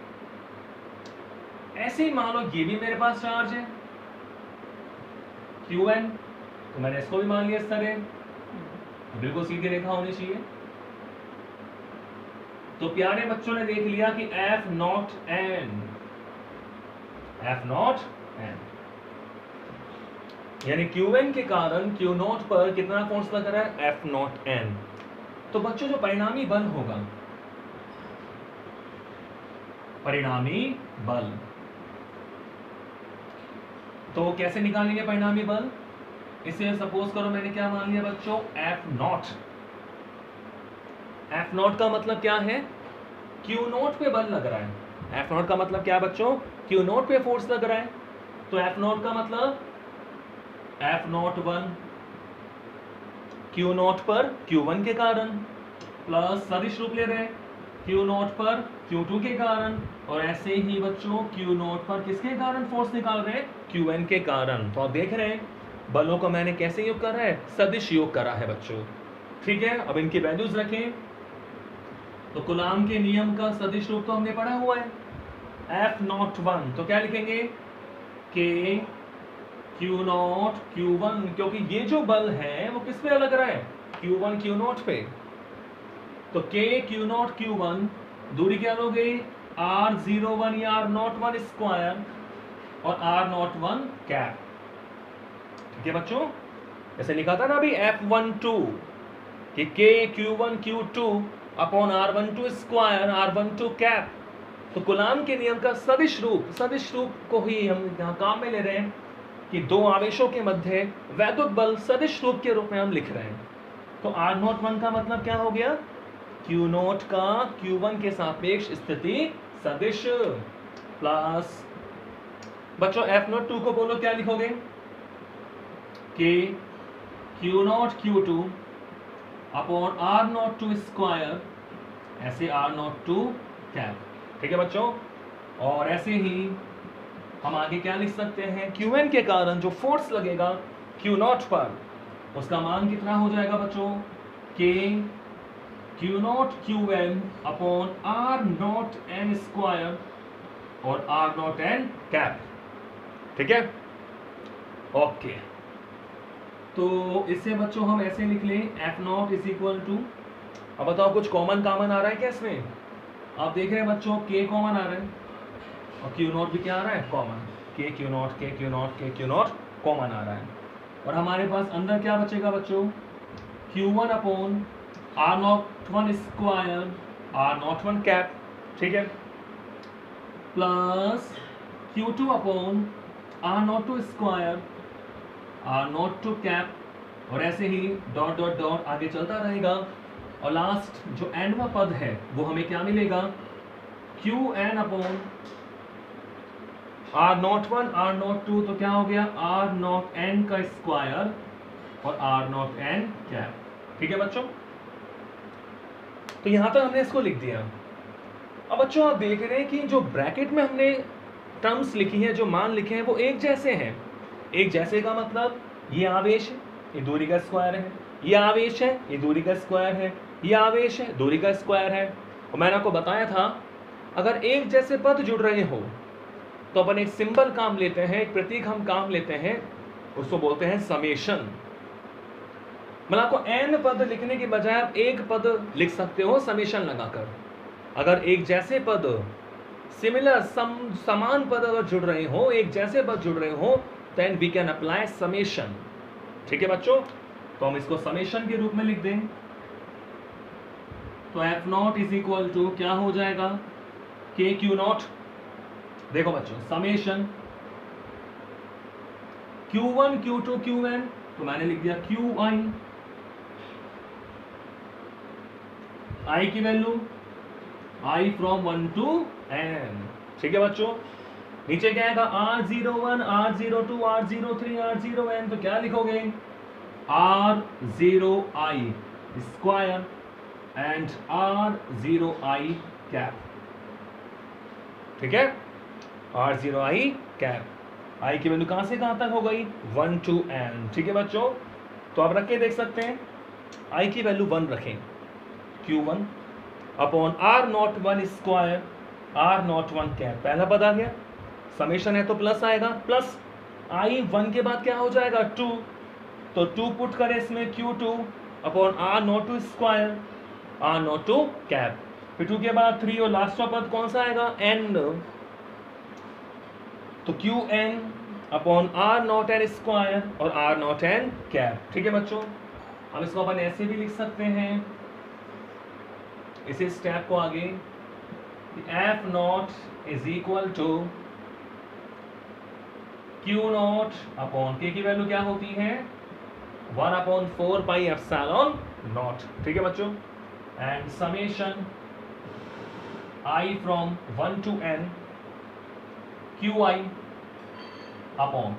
ऐसे ही मान लो ये भी मेरे पास चार्ज है Qn, तो मैंने इसको भी मान लिया इस तरह, बिल्कुल सीधी रेखा होनी चाहिए। तो प्यारे बच्चों ने देख लिया कि F0n यानी Qn के कारण Q0 पर कितना फोर्स लग रहा है? F0n। तो बच्चों जो परिणामी बल होगा, परिणामी बल, तो कैसे निकालेंगे परिणामी बल? इसे सपोज करो मैंने क्या मान लिया बच्चों? F0। F0 का मतलब क्या है? Q0 पे बल लग रहा है। F0 का मतलब क्या बच्चों? Q0 पे फोर्स लग रहा है। तो F0 का मतलब F01 Q0 पर Q1 के कारण, प्लस सदिश रूप ले रहे हैं Q0 पर Q2 के कारण, और ऐसे ही बच्चों Q0 पर किसके कारण फोर्स निकाल रहे हैं? Qn के कारण। तो आप देख रहे हैं बलों को मैंने कैसे योग करा है? सदिश योग करा है बच्चों। ठीक है, अब इनकी वैल्यूज रखें। तो कूलाम के नियम का सदिश रूप तो हमने पढ़ा हुआ है F01। तो क्या लिखेंगे? K Q0 Q1, क्योंकि ये जो बल है वो किस पे लग रहा है? Q1 Q0 पे। तो K Q0 Q1, दूरी क्या हो गई? R01 या R01 स्क्वायर और R01 कैप। ठीक है बच्चों, ऐसे लिखा था ना अभी F12 कि K Q1 Q2 upon R12 square R12 cap. तो कूलाम के नियम का सदिश रूप को ही हम यहाँ काम में ले रहे हैं कि दो आवेशों के मध्य वैद्युत बल सदिश रूप के रूप में हम लिख रहे हैं। तो R01 का मतलब क्या हो गया? Q0 का Q1 के सापेक्ष स्थिति सदिश, प्लस बच्चों F02 को बोलो क्या लिखोगे? कि Q0 Q2 upon R02 square, ऐसे R02 कैप। ठीक है बच्चों, और ऐसे ही हम आगे क्या लिख सकते हैं? Qn के कारण जो फोर्स लगेगा Q0 पर, उसका मान कितना हो जाएगा बच्चों? कि Q0 Qn upon R0n square और R0n कैप। ठीक है, ओके। तो इससे बच्चों हम ऐसे लिख लें F0 इज इक्वल टू, अब बताओ कुछ कॉमन आ रहा है क्या इसमें? आप देख रहे हैं बच्चों K कॉमन आ रहा है और Q0 भी क्या आ रहा है? कॉमन। K Q0 कॉमन आ रहा है। और हमारे पास अंदर क्या बचेगा बच्चों? Q1 upon R01 square R01 cap. ठीक है, plus Q2 upon R02 square R02 cap, और ऐसे ही डॉट डॉट डॉट आगे चलता रहेगा। और लास्ट जो एंडवा पद है वो हमें क्या मिलेगा? Qn अपॉन R01 R02, तो क्या हो गया? R0n का स्क्वायर और R0n कैप। ठीक है बच्चों, तो यहां तक हमने इसको लिख दिया। अब बच्चों आप देख रहे हैं कि जो ब्रैकेट में हमने टर्म्स लिखी हैं, जो मान लिखे हैं, वो एक जैसे हैं। एक जैसे का मतलब ये आवेश है, ये दूरी का स्क्वायर है, ये आवेश है, ये दूरी का स्क्वायर है, ये आवेश है, दूरी का स्क्वायर है। और मैंने आपको बताया था अगर एक जैसे पद जुड़ रहे हो तो अपन एक सिंबल काम लेते हैं, एक प्रतीक हम काम लेते हैं, उसको बोलते हैं समेशन। मतलब आपको n पद लिखने के बजाय आप एक पद लिख सकते हो समेशन लगाकर। अगर एक जैसे पद, सिमिलर समान पद अगर जुड़ रहे हो, एक जैसे पद जुड़ रहे हो, then we can apply summation. ठीक है बच्चों, तो हम इसको समेशन के रूप में लिख दें। तो F naught is equal to क्या हो जाएगा, के क्यू नॉट। देखो बच्चों, समेशन Q1 Q2 Qn, तो मैंने लिख दिया Qi, i की value i from 1 to n। ठीक है बच्चों, नीचे क्या आएगा, R01 R02 R03 R0n, तो क्या लिखोगे, R0i square and R0i cap. ठीक है, R0i कैप, i की वैल्यू कहां से कहां तक हो गई, 1 to n। ठीक है बच्चों, तो आप रख के देख सकते हैं, i की वैल्यू 1 रखें, Q1 upon R01 square R01 cap, पहला पद आ गया, समेशन है तो प्लस आएगा, प्लस i 1 के बाद क्या हो जाएगा 2, तो 2 पुट करें इसमें, Q2 upon R02 square R02 cap, फिर 2 के बाद 3 और लास्ट का पद कौन सा आएगा, n, तो Qn अपॉन R0n स्क्वायर और R0n कैप। ठीक है बच्चों, हम इसको अपन ऐसे भी लिख सकते हैं, इसी स्टेप को आगे, F naught is equal to Q naught upon K की वैल्यू क्या होती है, 1 अपॉन 4 पाई एप्सिलॉन नॉट। ठीक है बच्चों, and summation i from 1 to n Qi upon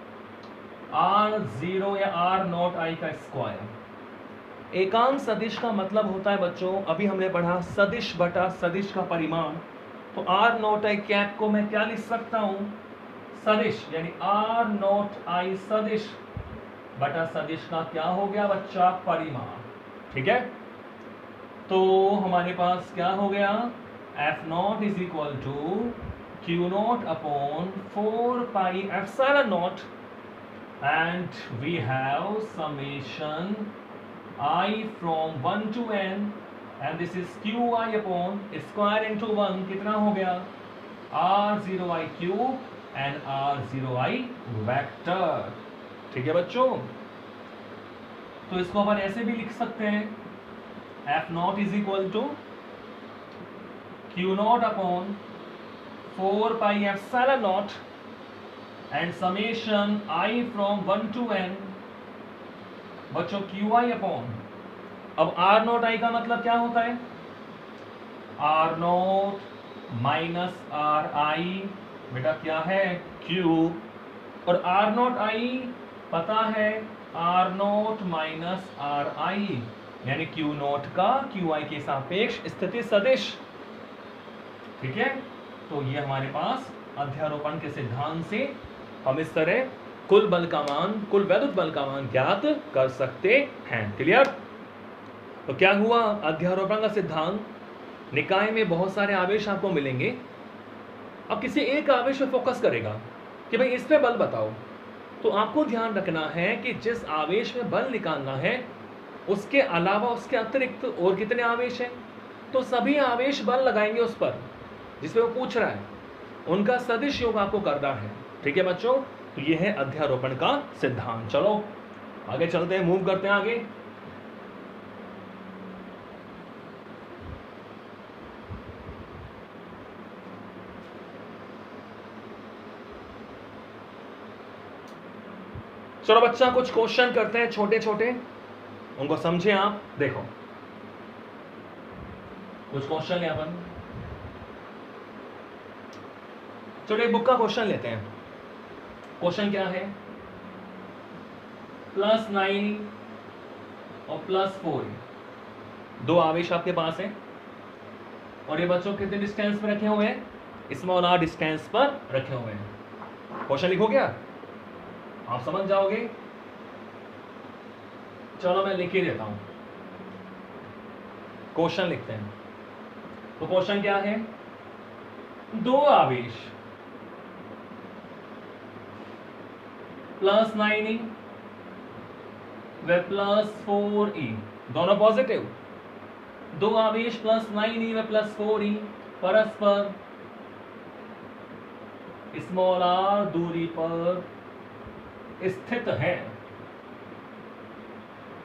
R0 या R0i का स्क्वायर। एकांक सदिश का मतलब होता है बच्चों, अभी हमने पढ़ा सदिश बटा सदिश का परिमाण, तो R0i कैप को मैं क्या लिख सकता हूं, सदिश, यानी R0i सदिश बटा सदिश का क्या हो गया बच्चा, परिमाण। ठीक है, तो हमारे पास क्या हो गया, F naught is equal to Q naught upon 4 pi epsilon naught, and we have summation I from 1 to n, and this is Qi upon square into 1, कितना हो गया, R0i cube and R0i vector। ठीक है बच्चों, तो इसको अपन ऐसे भी लिख सकते हैं, F naught is equal to Q naught upon 4 pi epsilon naught and summation i from 1 to n बच्चों Qi अपॉन, अब R0i का मतलब क्या होता है, R0 माइनस Ri, बेटा क्या है Q, और R0i पता है R0 माइनस Ri, यानी Q0 का Qi के सापेक्ष स्थिति सदिश। ठीक है, तो ये हमारे पास अध्यारोपण के सिद्धांत से हम इस तरह कुल बल का मान, कुल वैद्युत बल का मान ज्ञात कर सकते हैं। क्लियर, तो क्या हुआ, अध्यारोपण का सिद्धांत, निकाय में बहुत सारे आवेश आपको मिलेंगे, अब किसी एक आवेश पे फोकस करेगा कि भाई इस पे बल बताओ, तो आपको ध्यान रखना है कि जिस आवेश में बल निकालना है उसके अलावा उसके अतिरिक्त और कितने आवेश हैं, तो सभी आवेश बल लगाएंगे उस पर जिसपे वो पूछ रहा है, उनका सदिश योग आपको करना है। ठीक है बच्चों, तो ये है अध्यारोपण का सिद्धांत। चलो आगे चलते हैं, मूव करते हैं आगे। चलो बच्चा कुछ क्वेश्चन करते हैं छोटे छोटे, उनको समझे आप। देखो कुछ क्वेश्चन है अपन, चलो एक बुक का क्वेश्चन लेते हैं। क्वेश्चन क्या है, +9 और +4 दो आवेश आपके पास है, और ये बच्चों कितने डिस्टेंस पर रखे हुए हैं, स्मॉल r डिस्टेंस पर रखे हुए हैं। क्वेश्चन लिखो क्या, आप समझ जाओगे। चलो मैं लिख ही देता हूं, क्वेश्चन लिखते हैं। तो क्वेश्चन क्या है, दो आवेश +9e व +4e दोनों पॉजिटिव, दो आवेश +9e व +4e परस्पर स्मॉल r दूरी पर स्थित है।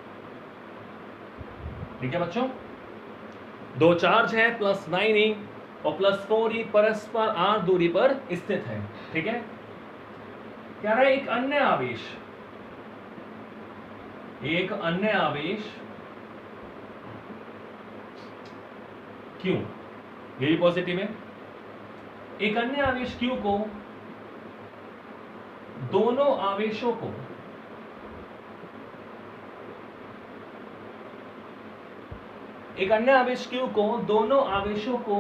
ठीक है बच्चों, दो चार्ज है +9e और +4e परस्पर r दूरी पर स्थित है। ठीक है, क्या रहा है, एक अन्य आवेश Q, ये भी पॉजिटिव है, एक अन्य आवेश Q को दोनों आवेशों को दोनों आवेशों को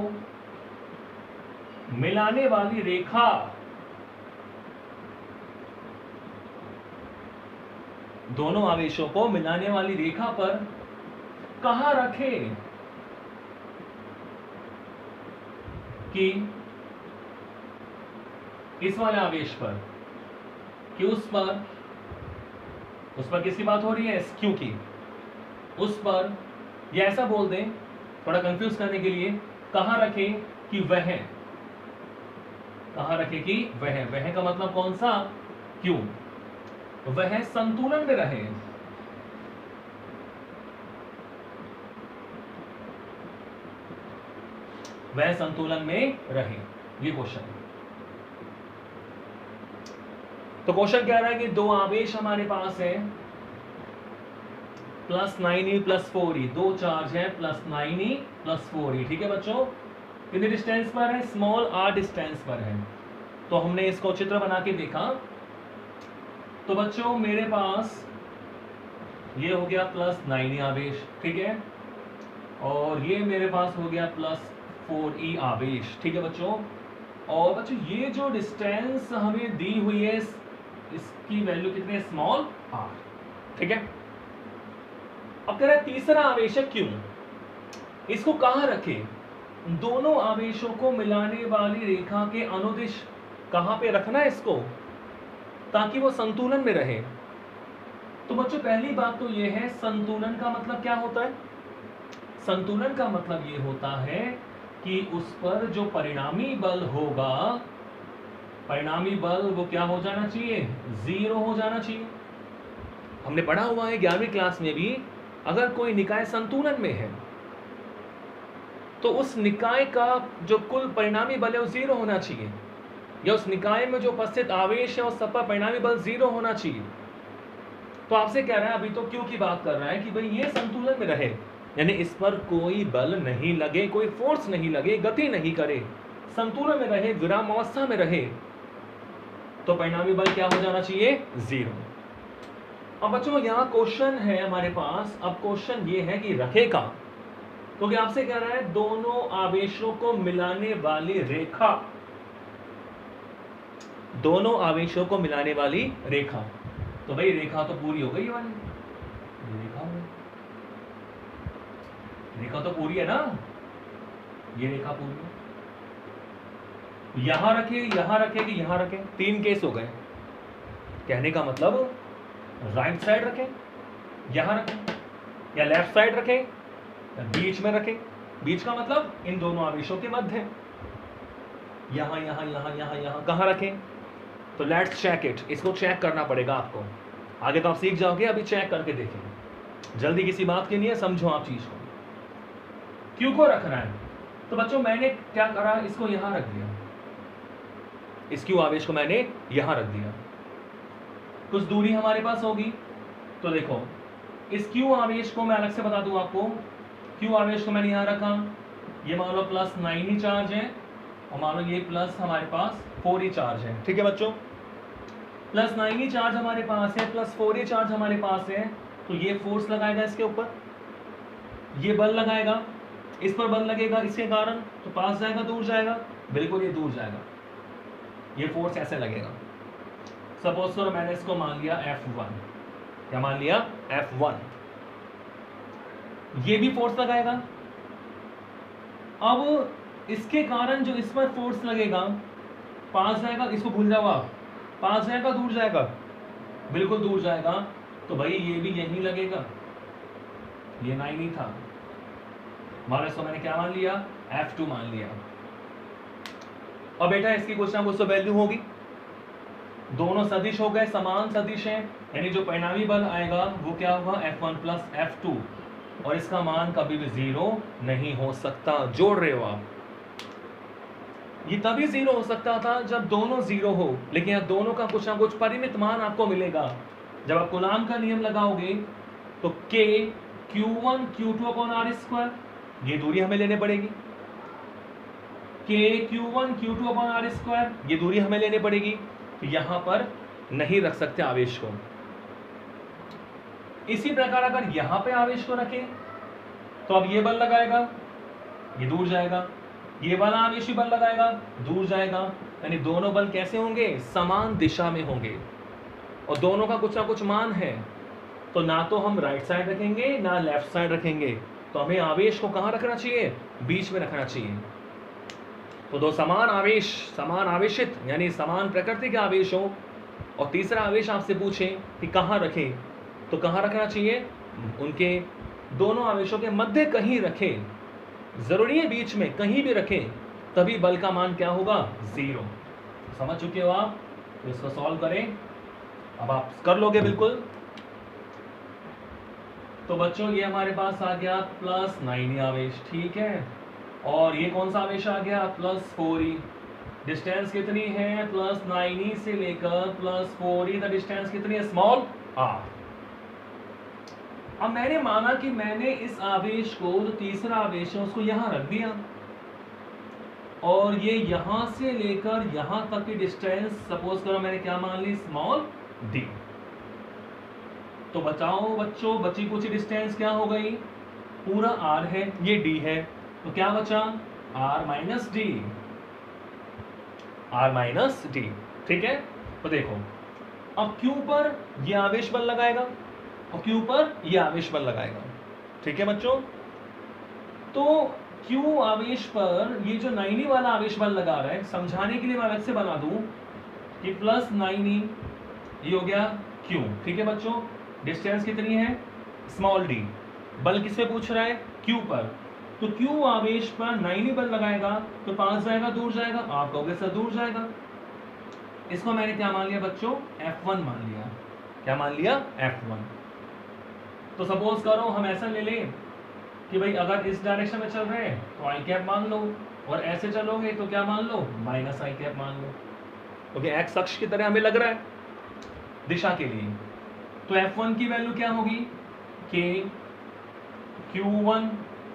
मिलाने वाली रेखा पर कहां रखे कि इस वाले आवेश पर, कि उस पर किसकी बात हो रही है, क्यू की, उस पर, या ऐसा बोल दें थोड़ा कंफ्यूज करने के लिए, कहां रखे कि वह का मतलब कौन सा, क्यू, वह संतुलन में रहे। ये क्वेश्चन है। तो क्वेश्चन कह रहा है कि दो आवेश हमारे पास है +9e +4e, दो चार्ज है +9e +4e। ठीक है बच्चों, कितने डिस्टेंस पर है, स्मॉल r डिस्टेंस पर है। तो हमने इसको चित्र बना के देखा, तो बच्चों मेरे पास ये हो गया +9e आवेश, ठीक है, और ये मेरे पास हो गया +4e आवेश। ठीक है बच्चों, और बच्चों ये जो डिस्टेंस हमें दी हुई है इसकी वैल्यू कितनी है, स्मॉल r। ठीक है, अब कह रहा है तीसरा आवेश है Q, इसको कहां रखे, दोनों आवेशों को मिलाने वाली रेखा के अनुदिश कहां पे रखना है इसको, ताकि वो संतुलन में रहे। तो बच्चों पहली बात तो ये है, संतुलन का मतलब क्या होता है, संतुलन का मतलब ये होता है कि उस पर जो परिणामी बल होगा, परिणामी बल वो क्या हो जाना चाहिए, 0 हो जाना चाहिए। हमने पढ़ा हुआ है 11वीं क्लास में भी, अगर कोई निकाय संतुलन में है तो उस निकाय का जो कुल परिणामी बल है वो 0 होना चाहिए, या उस निकाय में जो उपस्थित आवेश है उस सब पर परिणामी बल 0 होना चाहिए। तो आपसे कह रहा है, अभी तो क्यों की बात कर रहा है कि भाई ये संतुलन में रहे, यानी इस पर कोई बल नहीं लगे, कोई फोर्स नहीं लगे, गति नहीं करे, संतुलन में रहे, विराम अवस्था में रहे, तो परिणामी बल क्या हो जाना चाहिए, 0। अब बच्चों यहाँ क्वेश्चन है हमारे पास, अब क्वेश्चन ये है कि रखेगा, क्योंकि आपसे कह रहा है दोनों आवेशों को मिलाने वाली रेखा, दोनों आवेशों को मिलाने वाली रेखा, तो भाई रेखा तो पूरी हो गई, वाली रेखा तो पूरी है ना, ये रेखा पूरी है। यहां रखे, यहां रखे कि यहां रखे, 3 केस हो गए। कहने का मतलब राइट साइड रखें, यहां रखें, या लेफ्ट साइड रखें, या बीच में रखें। बीच का मतलब इन दोनों आवेशों के मध्य, यहां यहां यहां यहां यहां कहां रखें। तो लेट्स चेक इट, इसको चेक करना पड़ेगा आपको, आगे तो आप सीख जाओगे, अभी चेक करके देखेंगे, जल्दी किसी बात की नहीं है, समझो आप चीज को। क्यू को रखना है, तो बच्चों मैंने क्या करा, इसको यहां रख दिया, इस क्यू आवेश को मैंने यहां रख दिया। कुछ दूरी हमारे पास होगी, तो देखो इस क्यू आवेश को मैं अलग से बता दूं आपको, क्यू आवेश को मैंने यहां रखा, ये मान लो +9e चार्ज है, और मान लो ये प्लस हमारे पास 4e चार्ज है। ठीक है बच्चों, +9e चार्ज हमारे पास है, +4e चार्ज हमारे पास है, तो ये फोर्स लगाएगा इसके ऊपर, ये बल लगाएगा, इस पर बल लगेगा इसके कारण, तो पास जाएगा दूर जाएगा, बिल्कुल ये दूर जाएगा, ये फोर्स ऐसे लगेगा। सपोज करो मैंने इसको मान लिया F1, क्या मान लिया, F1, ये भी फोर्स लगाएगा। अब इसके कारण जो इस पर फोर्स लगेगा, पास जाएगा, इसको भूल जाओ आप, पास जाएगा दूर जाएगा, बिल्कुल दूर जाएगा, तो भाई ये भी यहीं लगेगा, ये 9e था, मान इसको मैंने क्या मान लिया, F2 मान लिया। और बेटा इसकी कुछ ना कुछ तो वैल्यू होगी, दोनों सदिश हो गए, समान सदिश हैं, यानी जो परिणामी बल आएगा वो क्या होगा, F1 + F2, और इसका मान कभी भी 0 नहीं हो सकता। जोड़ रहे हो आप, ये तभी 0 हो सकता था जब दोनों 0 हो, लेकिन यहाँ दोनों का कुछ ना कुछ परिमित मान आपको मिलेगा। जब आप कूलाम का नियम लगाओगे तो k q1 q2 upon R square, ये दूरी हमें लेने पड़ेगी। k q1 q2 upon R square, ये दूरी हमें लेने पड़ेगी। तो यहां पर नहीं रख सकते आवेश को। इसी प्रकार अगर यहां पे आवेश को रखें तो अब ये बल लगाएगा, ये दूर जाएगा, ये वाला आवेश भी बल लगाएगा, दूर जाएगा। यानी दोनों बल कैसे होंगे? समान दिशा में होंगे, और दोनों का कुछ ना कुछ मान है। तो ना तो हम राइट साइड रखेंगे ना लेफ्ट साइड रखेंगे, तो हमें आवेश को कहां रखना चाहिए? बीच में रखना चाहिए। तो दो समान आवेश, समान आवेशित यानी समान प्रकृति के आवेश हो, और तीसरा आवेश आपसे पूछे कि कहां रखें, तो कहां रखना चाहिए? उनके दोनों आवेशों के मध्य कहीं रखें। जरूरी है बीच में, कहीं भी रखें, तभी बल का मान क्या होगा? 0। समझ चुके हो आप? तो इसको सॉल्व करें, अब आप कर लोगे बिल्कुल। तो बच्चों ये हमारे पास आ गया +9e आवेश, ठीक है। और ये कौन सा आवेश आ गया? +4e। डिस्टेंस कितनी है? +9e से लेकर +4e तक डिस्टेंस कितनी है? Small r। अब मैंने माना कि मैंने इस आवेश को, जो तीसरा आवेश है, उसको यहां रख दिया, और ये यहां से लेकर यहां तक की डिस्टेंस सपोज करो मैंने क्या मान ली? Small d। तो बताओ बच्चों, बची कुछ डिस्टेंस क्या हो गई? पूरा r है, ये d है, तो क्या बचा? r minus D, r minus D, ठीक है। तो देखो अब q पर ये आवेश बल लगाएगा और q पर ये आवेश बल लगाएगा, ठीक है बच्चों। तो q आवेश पर ये जो 9e वाला आवेश बल लगा रहा है, समझाने के लिए मैं अलग से बना दूं कि +9e ये हो गया q, ठीक है बच्चों। डिस्टेंस कितनी है? Small d। बल किस पे पूछ रहा है? q पर। तो q आवेश पर 9e बल लगाएगा तो पास जाएगा, दूर जाएगा। आप कहोगे सर दूर जाएगा, इसको मैंने क्या मान लिया बच्चों? F1 मान लिया। क्या मान लिया? F1। तो सपोज करो हम ऐसा ले लें कि भाई अगर इस डायरेक्शन में चल रहे हैं तो आई कैप मान लो, और ऐसे चलोगे तो क्या मान लो? माइनस आई कैप मान लो, क्योंकि एक्स अक्ष की तरह हमें लग रहा है दिशा के लिए। तो F1 की वैल्यू क्या होगी? K Q1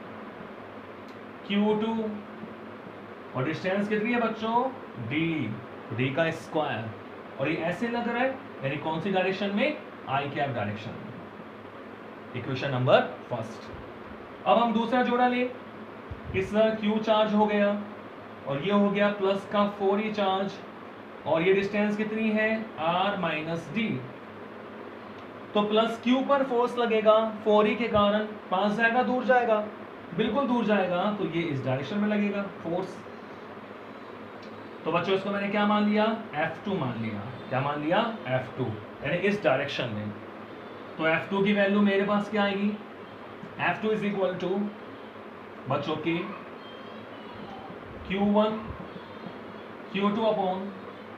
Q2, और डिस्टेंस कितनी है बच्चों? D, D का स्क्वायर, और ये ऐसे लग रहा है, यानी कौन सी डायरेक्शन में? आई कैप डायरेक्शन में। Equation number first. अब हम दूसरा जोड़ा ले, इस Q चार्ज हो गया और ये हो गया प्लस का 4e चार्ज, और ये डिस्टेंस कितनी है? r minus D. तो प्लस Q पर फोर्स लगेगा 4e के कारण, पास जाएगा, दूर जाएगा? बिल्कुल दूर जाएगा, तो ये इस डायरेक्शन में लगेगा फोर्स। तो बच्चों इसको मैंने क्या मान लिया? F2 मान लिया। क्या मान लिया? F2, यानी इस डायरेक्शन में। तो F2 की वैल्यू मेरे पास क्या आएगी? F2 इज इक्वल टू बच्चों की Q1 Q2 upon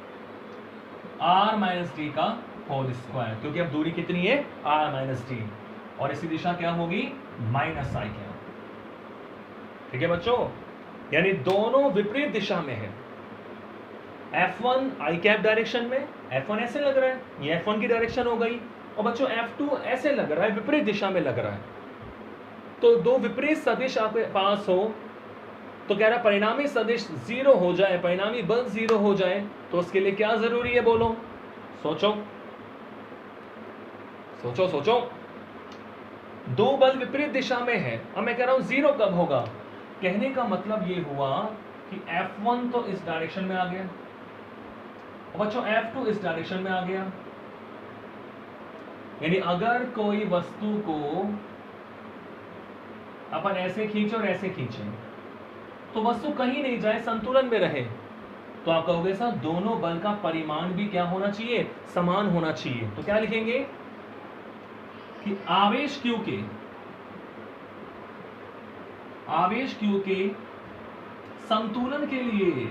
r minus D का होल स्क्वायर, क्योंकि अब दूरी कितनी है? r माइनस डी, और इसकी दिशा क्या होगी? माइनस आई कैप, ठीक है बच्चों। यानी दोनों विपरीत दिशा में है। F1 आई कैप डायरेक्शन में, F1 ऐसे लग रहा है, ये F1 की डायरेक्शन हो गई, और बच्चों F2 ऐसे लग रहा है, विपरीत दिशा में लग रहा है। तो दो विपरीत सदिश आपके पास हो, तो कह रहा परिणामी सदिश 0 हो जाए, परिणामी बल 0 हो जाए, तो उसके लिए क्या जरूरी है? बोलो, सोचो सोचो सोचो। दो बल विपरीत दिशा में है, अब मैं कह रहा हूं 0 कब होगा? कहने का मतलब ये हुआ कि F1 तो इस डायरेक्शन में आ गया, और बच्चों F2 इस डायरेक्शन में आ गया। यानी अगर कोई वस्तु को अपन ऐसे खींचे और ऐसे खींचे तो वस्तु कहीं नहीं जाए, संतुलन में रहे, तो आप कहोगे सर दोनों बल का परिमाण भी क्या होना चाहिए? समान होना चाहिए। तो क्या लिखेंगे कि आवेश Q के संतुलन के लिए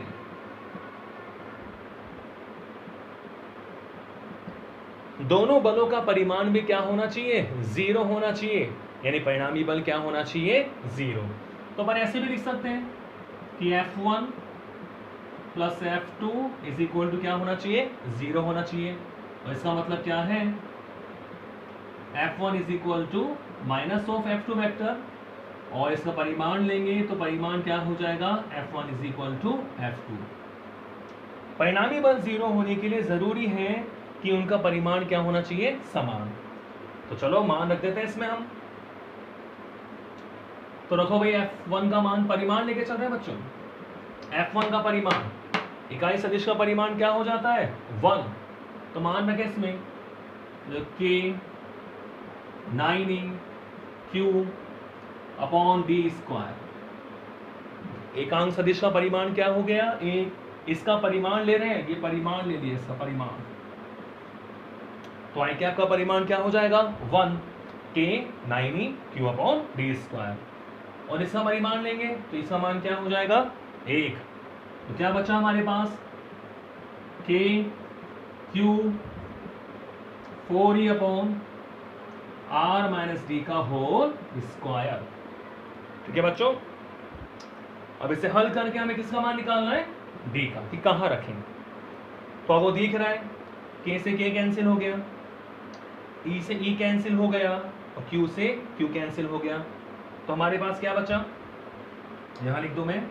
दोनों बलों का परिमाण भी क्या होना चाहिए? 0 होना चाहिए। यानी परिणामी बल क्या होना चाहिए, 0। तो अपन ऐसे भी लिख सकते हैं कि F1 plus F2 is equal to क्या होना चाहिए, 0 होना चाहिए। और इसका मतलब क्या है, F1 is equal to minus of F2 vector, और इसका परिमाण लेंगे तो परिमाण क्या हो जाएगा, F1 is equal to F2। परिणामी बल 0 होने के लिए जरूरी है कि उनका परिमाण क्या होना चाहिए, समान। तो चलो मान रख देते हैं इसमें हम। तो रखो भाई F1 का मान, परिमाण लेके चल रहे हैं बच्चों। F1 का परिमाण, इकाई सदिश का परिमाण क्या हो जाता है, 1। तो मान रखे इसमें K 9e Q upon d square. एकांक सदिश का परिमाण क्या हो गया, एक। इसका परिमाण ले रहे हैं, ये परिमाण ले लिया इसका परिमाण। तो आई कैप का परिमाण क्या हो जाएगा, 1 K 9e Q upon d square. और इसका परिमाण लेंगे तो इसका मान क्या हो जाएगा, 1। तो क्या बचा हमारे पास, K Q 4e upon R minus D का होल स्क्वायर। ठीक है बच्चों, अब इसे हल करके हमें किसका मान निकालना है, डी का, कि कहां रखें। तो अब वो दिख रहा है, K से K कैंसिल हो गया, E से E कैंसिल हो गया, और Q से Q कैंसिल हो गया। तो हमारे पास क्या बचा, यहां लिख दूं मैं,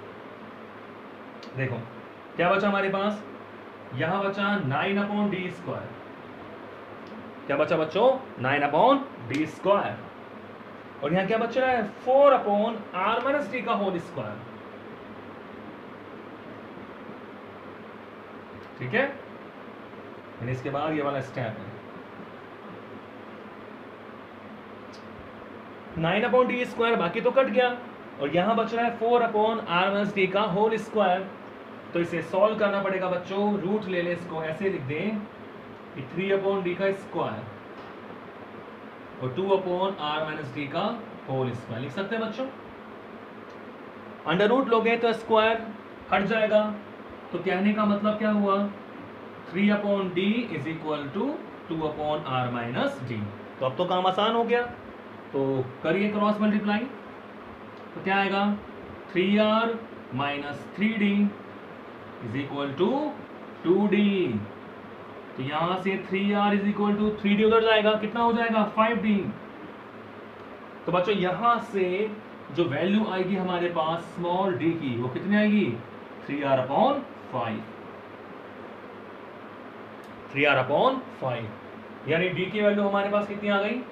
देखो क्या बचा हमारे पास, यहां बचा 9 अपॉन डी स्क्वायर। क्या बचा बच्चों, 9 अपॉन डी स्क्वायर। और यहां क्या बच रहा है, 4 अपॉन आर माइनस डी का होल स्क्वायर। ठीक है, इसके बाद ये वाला स्टेप है, 9 अपॉन डी स्क्वायर, बाकी तो कट गया। और यहां बच रहा है 4 अपॉन आर माइनस डी का होल स्क्वायर। तो इसे सॉल्व करना पड़ेगा बच्चों, रूट ले ले, इसको ऐसे लिख दें कि 3 अपॉन डी का स्क्वायर और 2 अपॉन आर माइनस डी का होल स्क्वायर लिख सकते हैं बच्चों। अंडर रूट लोगे तो स्क्वायर हट जाएगा। तो कहने का मतलब क्या हुआ, 3 upon D is equal to 2 upon R minus D. तो अब तो काम आसान हो गया, तो करिए क्रॉस मल्टीप्लाई। तो क्या आएगा, 3r minus 3d is equal to 2d। तो यहां से 3r is equal to 3d उधर जाएगा, कितना हो जाएगा, 5d। तो बच्चों यहां से जो वैल्यू आएगी हमारे पास स्मॉल d की, वो कितनी आएगी, 3r अपॉन 5। 3r अपॉन 5, यानी d की वैल्यू हमारे पास कितनी आ गई,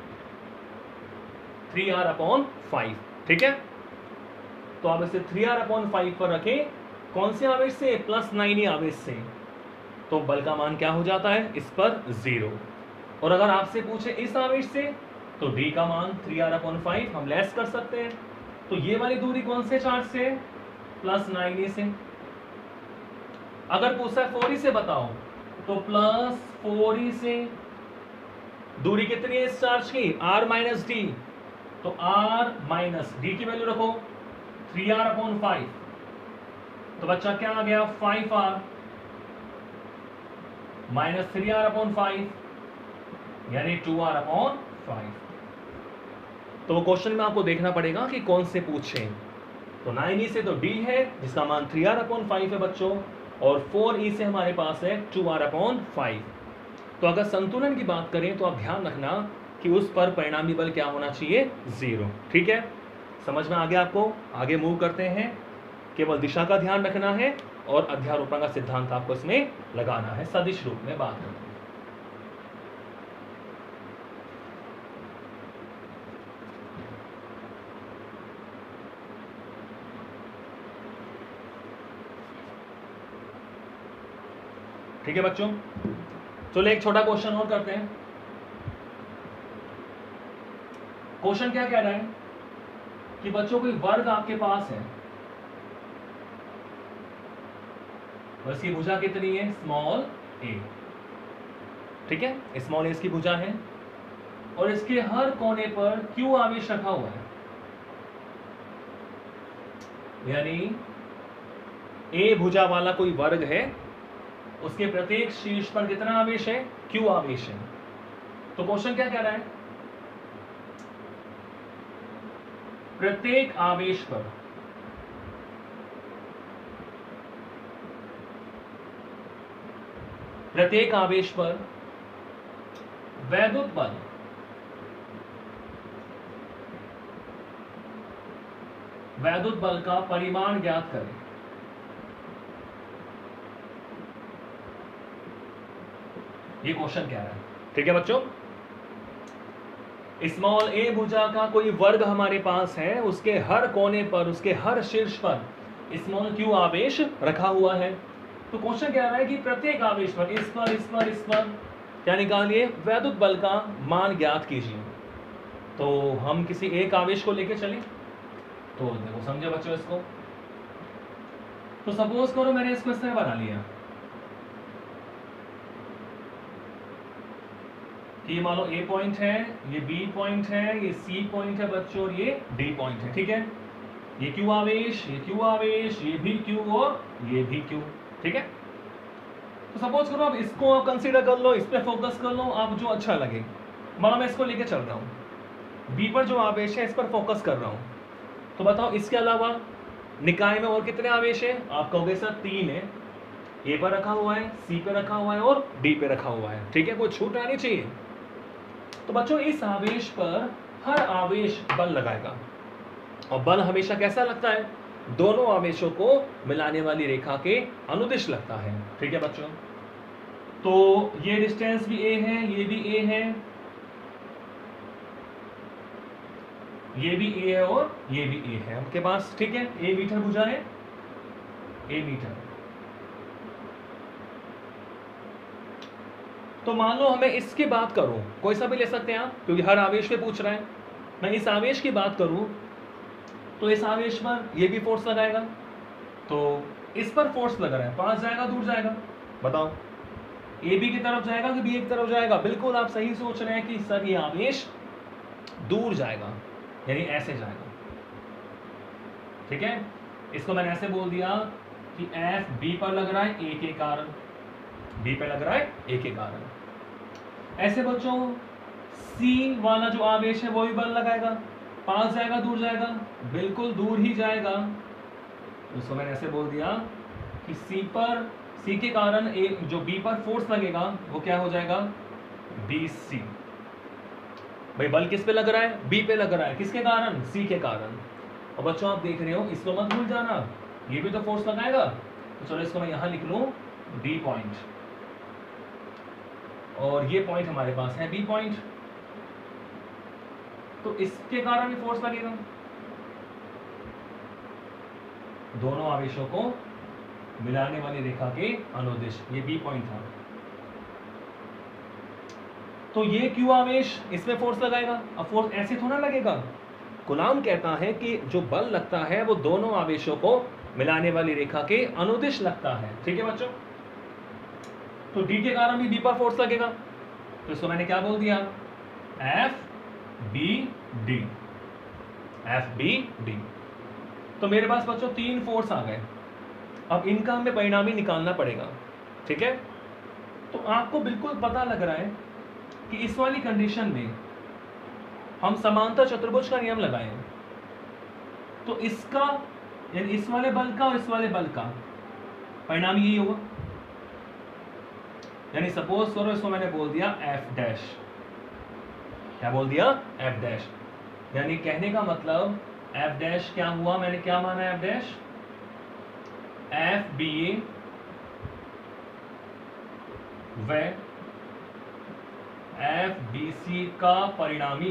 3r अपॉन 5। ठीक है, तो आप इसे 3r अपॉन 5 पर रखें, कौन से आवेश से, प्लस 9e आवेश से। तो बल का मान क्या हो जाता है इस पर, 0। और अगर आपसे पूछे इस आवेश से, तो d का मान 3r अपॉन 5 हम लेस कर सकते हैं। तो ये वाली दूरी कौन से चार्ज से, प्लस 9e से। अगर पूछा है 4e से बताओ, तो प्लस 4e से। दूरी कितनी है इस चार्ज की, r माइनस डी। तो r माइनस डी की वैल्यू रखो 3r अपॉन 5। तो बच्चा क्या आ गया, 5r माइनस 3r अपॉन 5, यानी 2r अपॉन 5। तो वो क्वेश्चन में आपको देखना पड़ेगा कि कौन से पूछे। तो 9e से तो d है जिसका मान 3r अपॉन 5 है बच्चों, और 4e से हमारे पास है 2r अपॉन 5। तो अगर संतुलन की बात करें तो आप ध्यान रखना कि उस पर परिणामी बल क्या होना चाहिए, 0। ठीक है, समझ में आ गया आपको। आगे मूव करते हैं, केवल दिशा का ध्यान रखना है और अध्यारोपण का सिद्धांत आपको इसमें लगाना है, सदिश रूप में बात करते हैं। ठीक है बच्चों, चलो एक छोटा क्वेश्चन और करते हैं। क्वेश्चन क्या कह रहा है कि बच्चों कोई वर्ग आपके पास है, इसकी भुजा कितनी है, स्मॉल a। ठीक है, स्मॉल a इसकी भुजा है, और इसके हर कोने पर q आवेश रखा हुआ है। यानी a भुजा वाला कोई वर्ग है, उसके प्रत्येक शीर्ष पर कितना आवेश है, q आवेश है। तो क्वेश्चन क्या कह रहा है प्रत्येक आवेश पर वैद्युत बल का परिमाण ज्ञात करें। ये क्वेश्चन कह रहा है, ठीक है बच्चों। स्मॉल ए भुजा का कोई वर्ग हमारे पास है, उसके हर कोने पर, उसके हर शीर्ष पर स्मॉल क्यू आवेश रखा हुआ है। तो क्वेश्चन कह रहा है कि प्रत्येक आवेश पर इस पर क्या निकालिए, वैद्युत बल का मान ज्ञात कीजिए। तो हम किसी एक आवेश को लेके चले, तो देखो समझे बच्चों इसको। तो सपोज करो मैंने इसको इस तरह बना लिया कि ये मान लो ए पॉइंट है, ये बी पॉइंट है, ये सी पॉइंट है बच्चों, और ये डी पॉइंट है, ठीक है। ये क्यू आवेश, ये क्यू आवेश, ये भी क्यू और ये भी क्यू, ठीक है। तो सपोज करो अब इसको आप कंसीडर कर लो, इस पे फोकस कर लो, आप जो अच्छा लगे। मान मैं इसको लेके चल रहा हूँ, बी पर जो आवेश है इस पर फोकस कर रहा हूँ। तो बताओ इसके अलावा निकाय में और कितने आवेश हैं? आप कहोगे सर 3 है। ए पर रखा हुआ है, सी पे रखा हुआ है और डी पे रखा हुआ है, ठीक है, कोई छूट आनी चाहिए। तो बच्चों इस आवेश पर हर आवेश बल लगाएगा, और बल हमेशा कैसा लगता है? दोनों आवेशों को मिलाने वाली रेखा के अनुदिश लगता है, ठीक है बच्चों। तो ये डिस्टेंस भी ए है, ये भी ए है, ये भी ए है और ये भी ए है आपके पास, ठीक है। ए मीटर भुजा है, ए मीटर। तो मान लो हमें इसकी बात करूं, कोई सा भी ले सकते हैं आप, क्योंकि हर आवेश पे पूछ रहा है। मैं इस आवेश की बात करूं तो इस आवेश पर ये भी फोर्स लगाएगा, तो इस पर फोर्स लग रहा है, पास जाएगा दूर जाएगा? बताओ, ए बी की तरफ जाएगा कि बी की तरफ जाएगा? बिल्कुल आप सही सोच रहे हैं कि सर ये आवेश दूर जाएगा, यानी ऐसे जाएगा, ठीक है। इसको मैंने ऐसे बोल दिया कि एफ बी पर लग रहा है ए के कारण, बी पे लग रहा है ए के कारण। ऐसे बच्चों सी वाला जो आवेश है वो भी बल लगाएगा, पास जाएगा दूर जाएगा? बिल्कुल दूर ही जाएगा। उसको मैंने ऐसे बोल दिया कि सी के कारण ए जो बी पर फोर्स लगेगा वो क्या हो जाएगा? B C. भाई बल किस पे लग रहा है? बी पे लग रहा है, किसके कारण? सी के कारण। और बच्चों आप देख रहे हो, इसको मत भूल जाना, ये भी तो फोर्स लगाएगा। तो चलो इसको मैं यहां लिख लूं डी पॉइंट, और ये पॉइंट हमारे पास है बी पॉइंट, तो इसके कारण भी फोर्स लगेगा। दोनों आवेशों को मिलाने वाली रेखा के अनुदिश, ये बी पॉइंट था। तो ये क्यू आवेश इसमें फोर्स लगाएगा। अब फोर्स ऐसे थोड़ा लगेगा, कूलाम कहता है कि जो बल लगता है वो दोनों आवेशों को मिलाने वाली रेखा के अनुदिश लगता है, ठीक है बच्चों। तो डी के कारण भी बी पर फोर्स लगेगा, तो इसको मैंने क्या बोल दिया? F B D, F B D. तो मेरे पास बच्चों 3 फोर्स आ गए। अब इनका हमें परिणामी निकालना पड़ेगा, ठीक है। तो आपको बिल्कुल पता लग रहा है कि इस वाली कंडीशन में हम समांतर चतुर्भुज का नियम लगाएं, तो इसका यानी इस वाले बल का और इस वाले बल का परिणाम यही होगा। यानी सपोज करो इसको मैंने बोल दिया एफ डैश, क्या बोल दिया? F dash. यानी कहने का मतलब एफ डैश क्या हुआ? मैंने क्या माना F dash? F B A व एफ बी सी का परिणामी,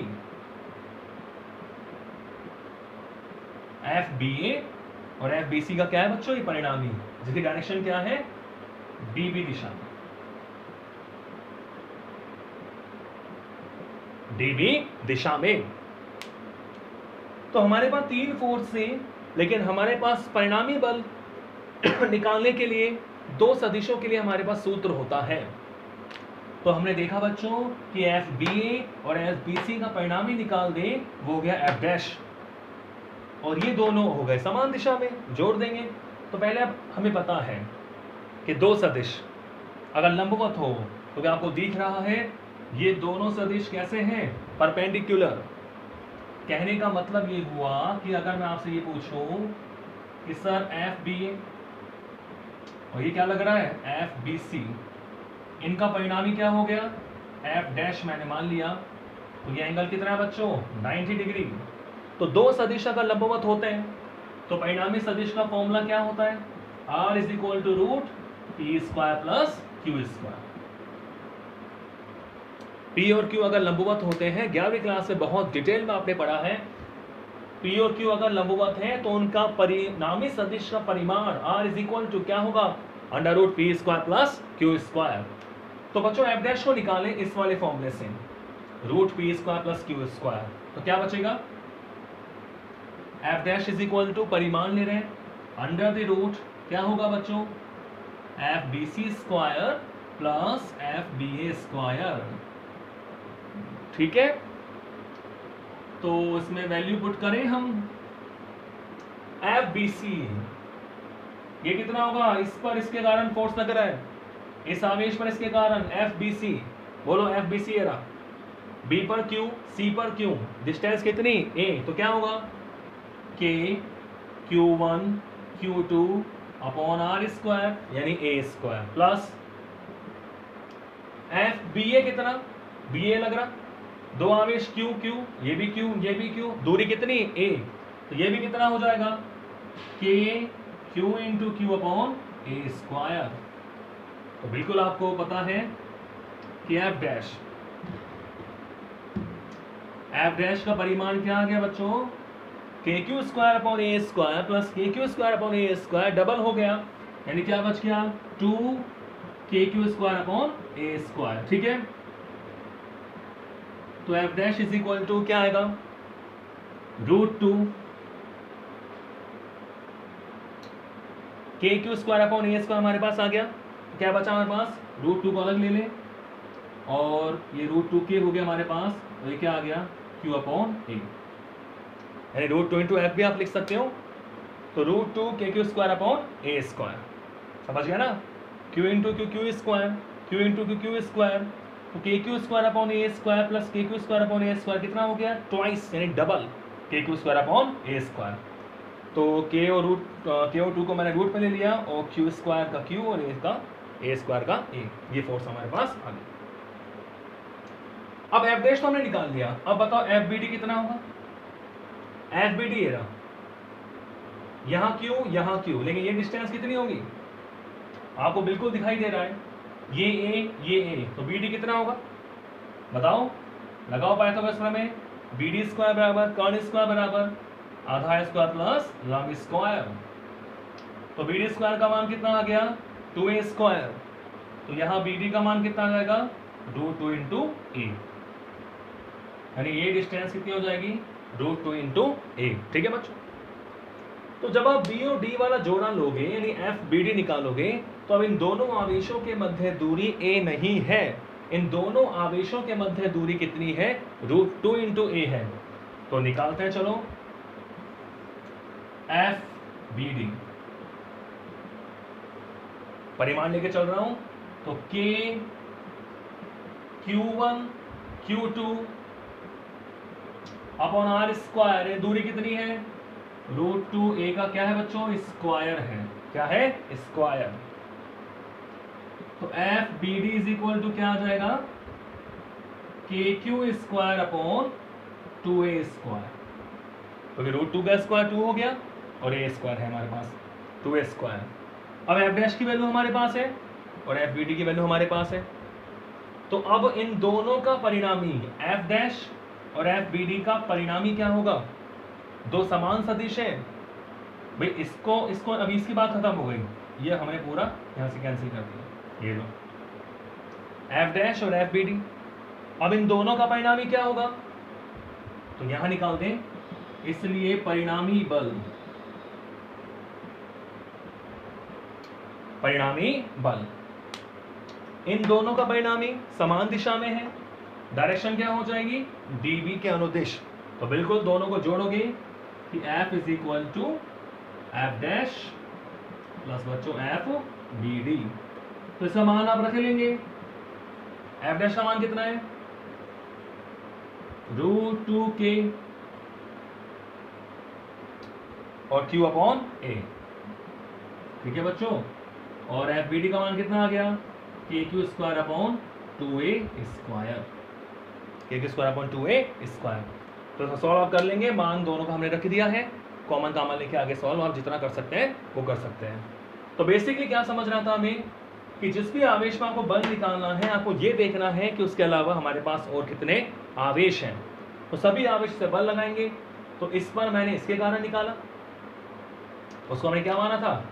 एफ बी ए और एफ बी सी का क्या है बच्चों? ये परिणामी, जिसकी डायरेक्शन क्या है? बी बी दिशा में, डीबी दिशा में। तो हमारे पास 3 फोर्स थे, लेकिन हमारे पास परिणामी बल निकालने के लिए 2 सदिशों के लिए हमारे पास सूत्र होता है। तो हमने देखा बच्चों कि एफ बी ए और एफ बी सी का परिणामी निकाल दें, वो हो गया एफ डैश, और ये दोनों हो गए समान दिशा में, जोड़ देंगे। तो पहले अब हमें पता है कि 2 सदिश अगर लंबवत हो तो क्या आपको दिख रहा है? ये दोनों सदिश कैसे हैं? परपेंडिकुलर। कहने का मतलब ये हुआ कि अगर मैं आपसे ये पूछूं कि सर एफ बी ए और ये क्या लग रहा है एफ बी सी, इनका परिणामी क्या हो गया एफ डैश मैंने मान लिया, तो ये एंगल कितना है बच्चों 90 डिग्री। तो दो सदिश अगर लंबवत होते हैं तो परिणामी सदिश का फॉर्मूला क्या होता है r is equal to root P square plus Q square. P और क्यू अगर लंबवत होते हैं, 11वीं क्लास में बहुत डिटेल में आपने पढ़ा है, पी और क्यू अगर लंबवत हैं तो उनका परिणामी सदिश का परिमाण r इज इक्वल टू क्या होगा under root P square plus Q square. तो बच्चों एफ डैश को निकालें इस वाले फॉर्मूले से, root P square plus Q square, तो क्या बचेगा F dash is equal to परिमाण ले रहे हैं अंडर द रूट क्या होगा बच्चों F B C square plus F B A square. ठीक है, तो इसमें वैल्यू पुट करें हम एफ बी सी, ये कितना होगा इस पर इसके कारण फोर्स लग रहा है, इस आवेश पर इसके कारण एफ बी सी, बोलो एफ बी सी एरा बी पर क्यू सी पर क्यू, डिस्टेंस कितनी ए, तो क्या होगा K Q one Q two upon R square यानी A square plus F B A कितना बी ए लग रहा, दो आवेश क्यू क्यू ये भी क्यू ये भी क्यू, दूरी कितनी ए, तो ये भी कितना हो जाएगा K Q into Q upon A square. तो बिल्कुल आपको पता है कि एफ डैश का परिमाण क्या आ गया बच्चों K Q square upon A square plus K Q square upon A square, double हो गया यानी क्या बच गया 2 K Q square upon A square. ठीक है, तो F dash is equal to क्या आएगा root 2 K Q square upon A square हमारे पास आ गया, क्या बचा हमारे पास रूट 2 को अलग ले लें और ये रूट 2 के हो गया हमारे पास, तो ये क्या आ गया क्यू अपॉन ए, यानी रूट 2 इंटू एफ भी आप लिख सकते हो, तो root 2 K Q square upon A square, समझ गया ना, Q into Q Q square Q into Q Q square, तो K Q square upon A square plus K Q square upon A square कितना हो गया ट्वाइस यानी double K Q square upon A square. तो के और 2 को मैंने रूट में ले लिया और क्यू स्क्वायर का क्यू और ए स्क्वायर का ए, ये फोर्स हमारे पास आ गया। अब एफ डैश तो हमने निकाल लिया, अब बताओ एफ बी डी कितना होगा, एफ बी डी ये रहा, यहाँ क्यू, लेकिन ये डिस्टेंस कितनी होगी आपको बिल्कुल दिखाई दे रहा है, ये ए, तो बी डी कितना होगा बताओ, लगाओ पाइथागोरस प्रमेय, बी डी स्क्वायर बराबर कर्ण स्क्वायर बराबर आधा स्क्वायर प्लस लंब स्क्वायर, तो बी डी स्क्वायर का मान कितना आ गया 2a स्क्वायर, तो यहाँ बी डी का मान कितना आ जाएगा रूट 2 इंटू ए, यानी ये डिस्टेंस कितनी हो जाएगी रूट 2 इंटू ए। ठीक है बच्चों, तो जब आप बी और डी वाला जोड़ा लोगे यानी एफ बी डी निकालोगे, तो अब इन दोनों आवेशों के मध्य दूरी ए नहीं है, इन दोनों आवेशों के मध्य दूरी कितनी है रूट 2 इंटू ए है, तो निकालते हैं चलो एफ बी डी, परिमाण लेके चल रहा हूं, तो के Q1 Q2 upon R square, ये दूरी कितनी है रूट 2 ए का क्या है बच्चों स्क्वायर है, क्या है स्क्वायर, तो F B D is equal to क्या आ जाएगा K Q square upon 2a square, क्योंकि रूट 2 का स्क्वायर 2 हो गया और ए स्क्वायर है हमारे पास 2a स्क्वायर। अब एफ डैश की वैल्यू हमारे पास है और एफ बी डी की वैल्यू हमारे पास है, तो अब इन दोनों का परिणामी एफ डैश और एफ बी डी का परिणामी क्या होगा, दो समान सदिश है भाई, इसको अभी इसकी बात खत्म हो गई, ये हमने पूरा यहाँ से कैंसिल कर दिया, ये लो एफ डैश और एफ बी डी, अब इन दोनों का परिणामी क्या होगा, तो यहां निकाल दें, इसलिए परिणामी बल इन दोनों का परिणामी समान दिशा में है, डायरेक्शन क्या हो जाएगी डीबी के अनुदिश, तो बिल्कुल दोनों को जोड़ोगे कि F is equal to F dash plus बच्चों एफ बी डी, तो इसका मान आप रख लेंगे, एफ डैश का मान कितना है रूट 2 के और Q अपॉन A। ठीक है बच्चों, और FBD का मान कितना आ गया, KQ square upon 2A square, KQ square upon 2A square. तो सॉल्व आप कर लेंगे, मान दोनों का हमने रख दिया है, कॉमन कामन लेके आगे सॉल्व आप जितना कर सकते हैं वो कर सकते हैं। तो बेसिकली क्या समझ रहा था हमें कि जिस भी आवेश में आपको बल निकालना है, आपको ये देखना है कि उसके अलावा हमारे पास और कितने आवेश हैं। तो सभी आवेश से बल लगाएंगे। तो इस पर मैंने इसके कारण निकाला, उसको हमने क्या माना था,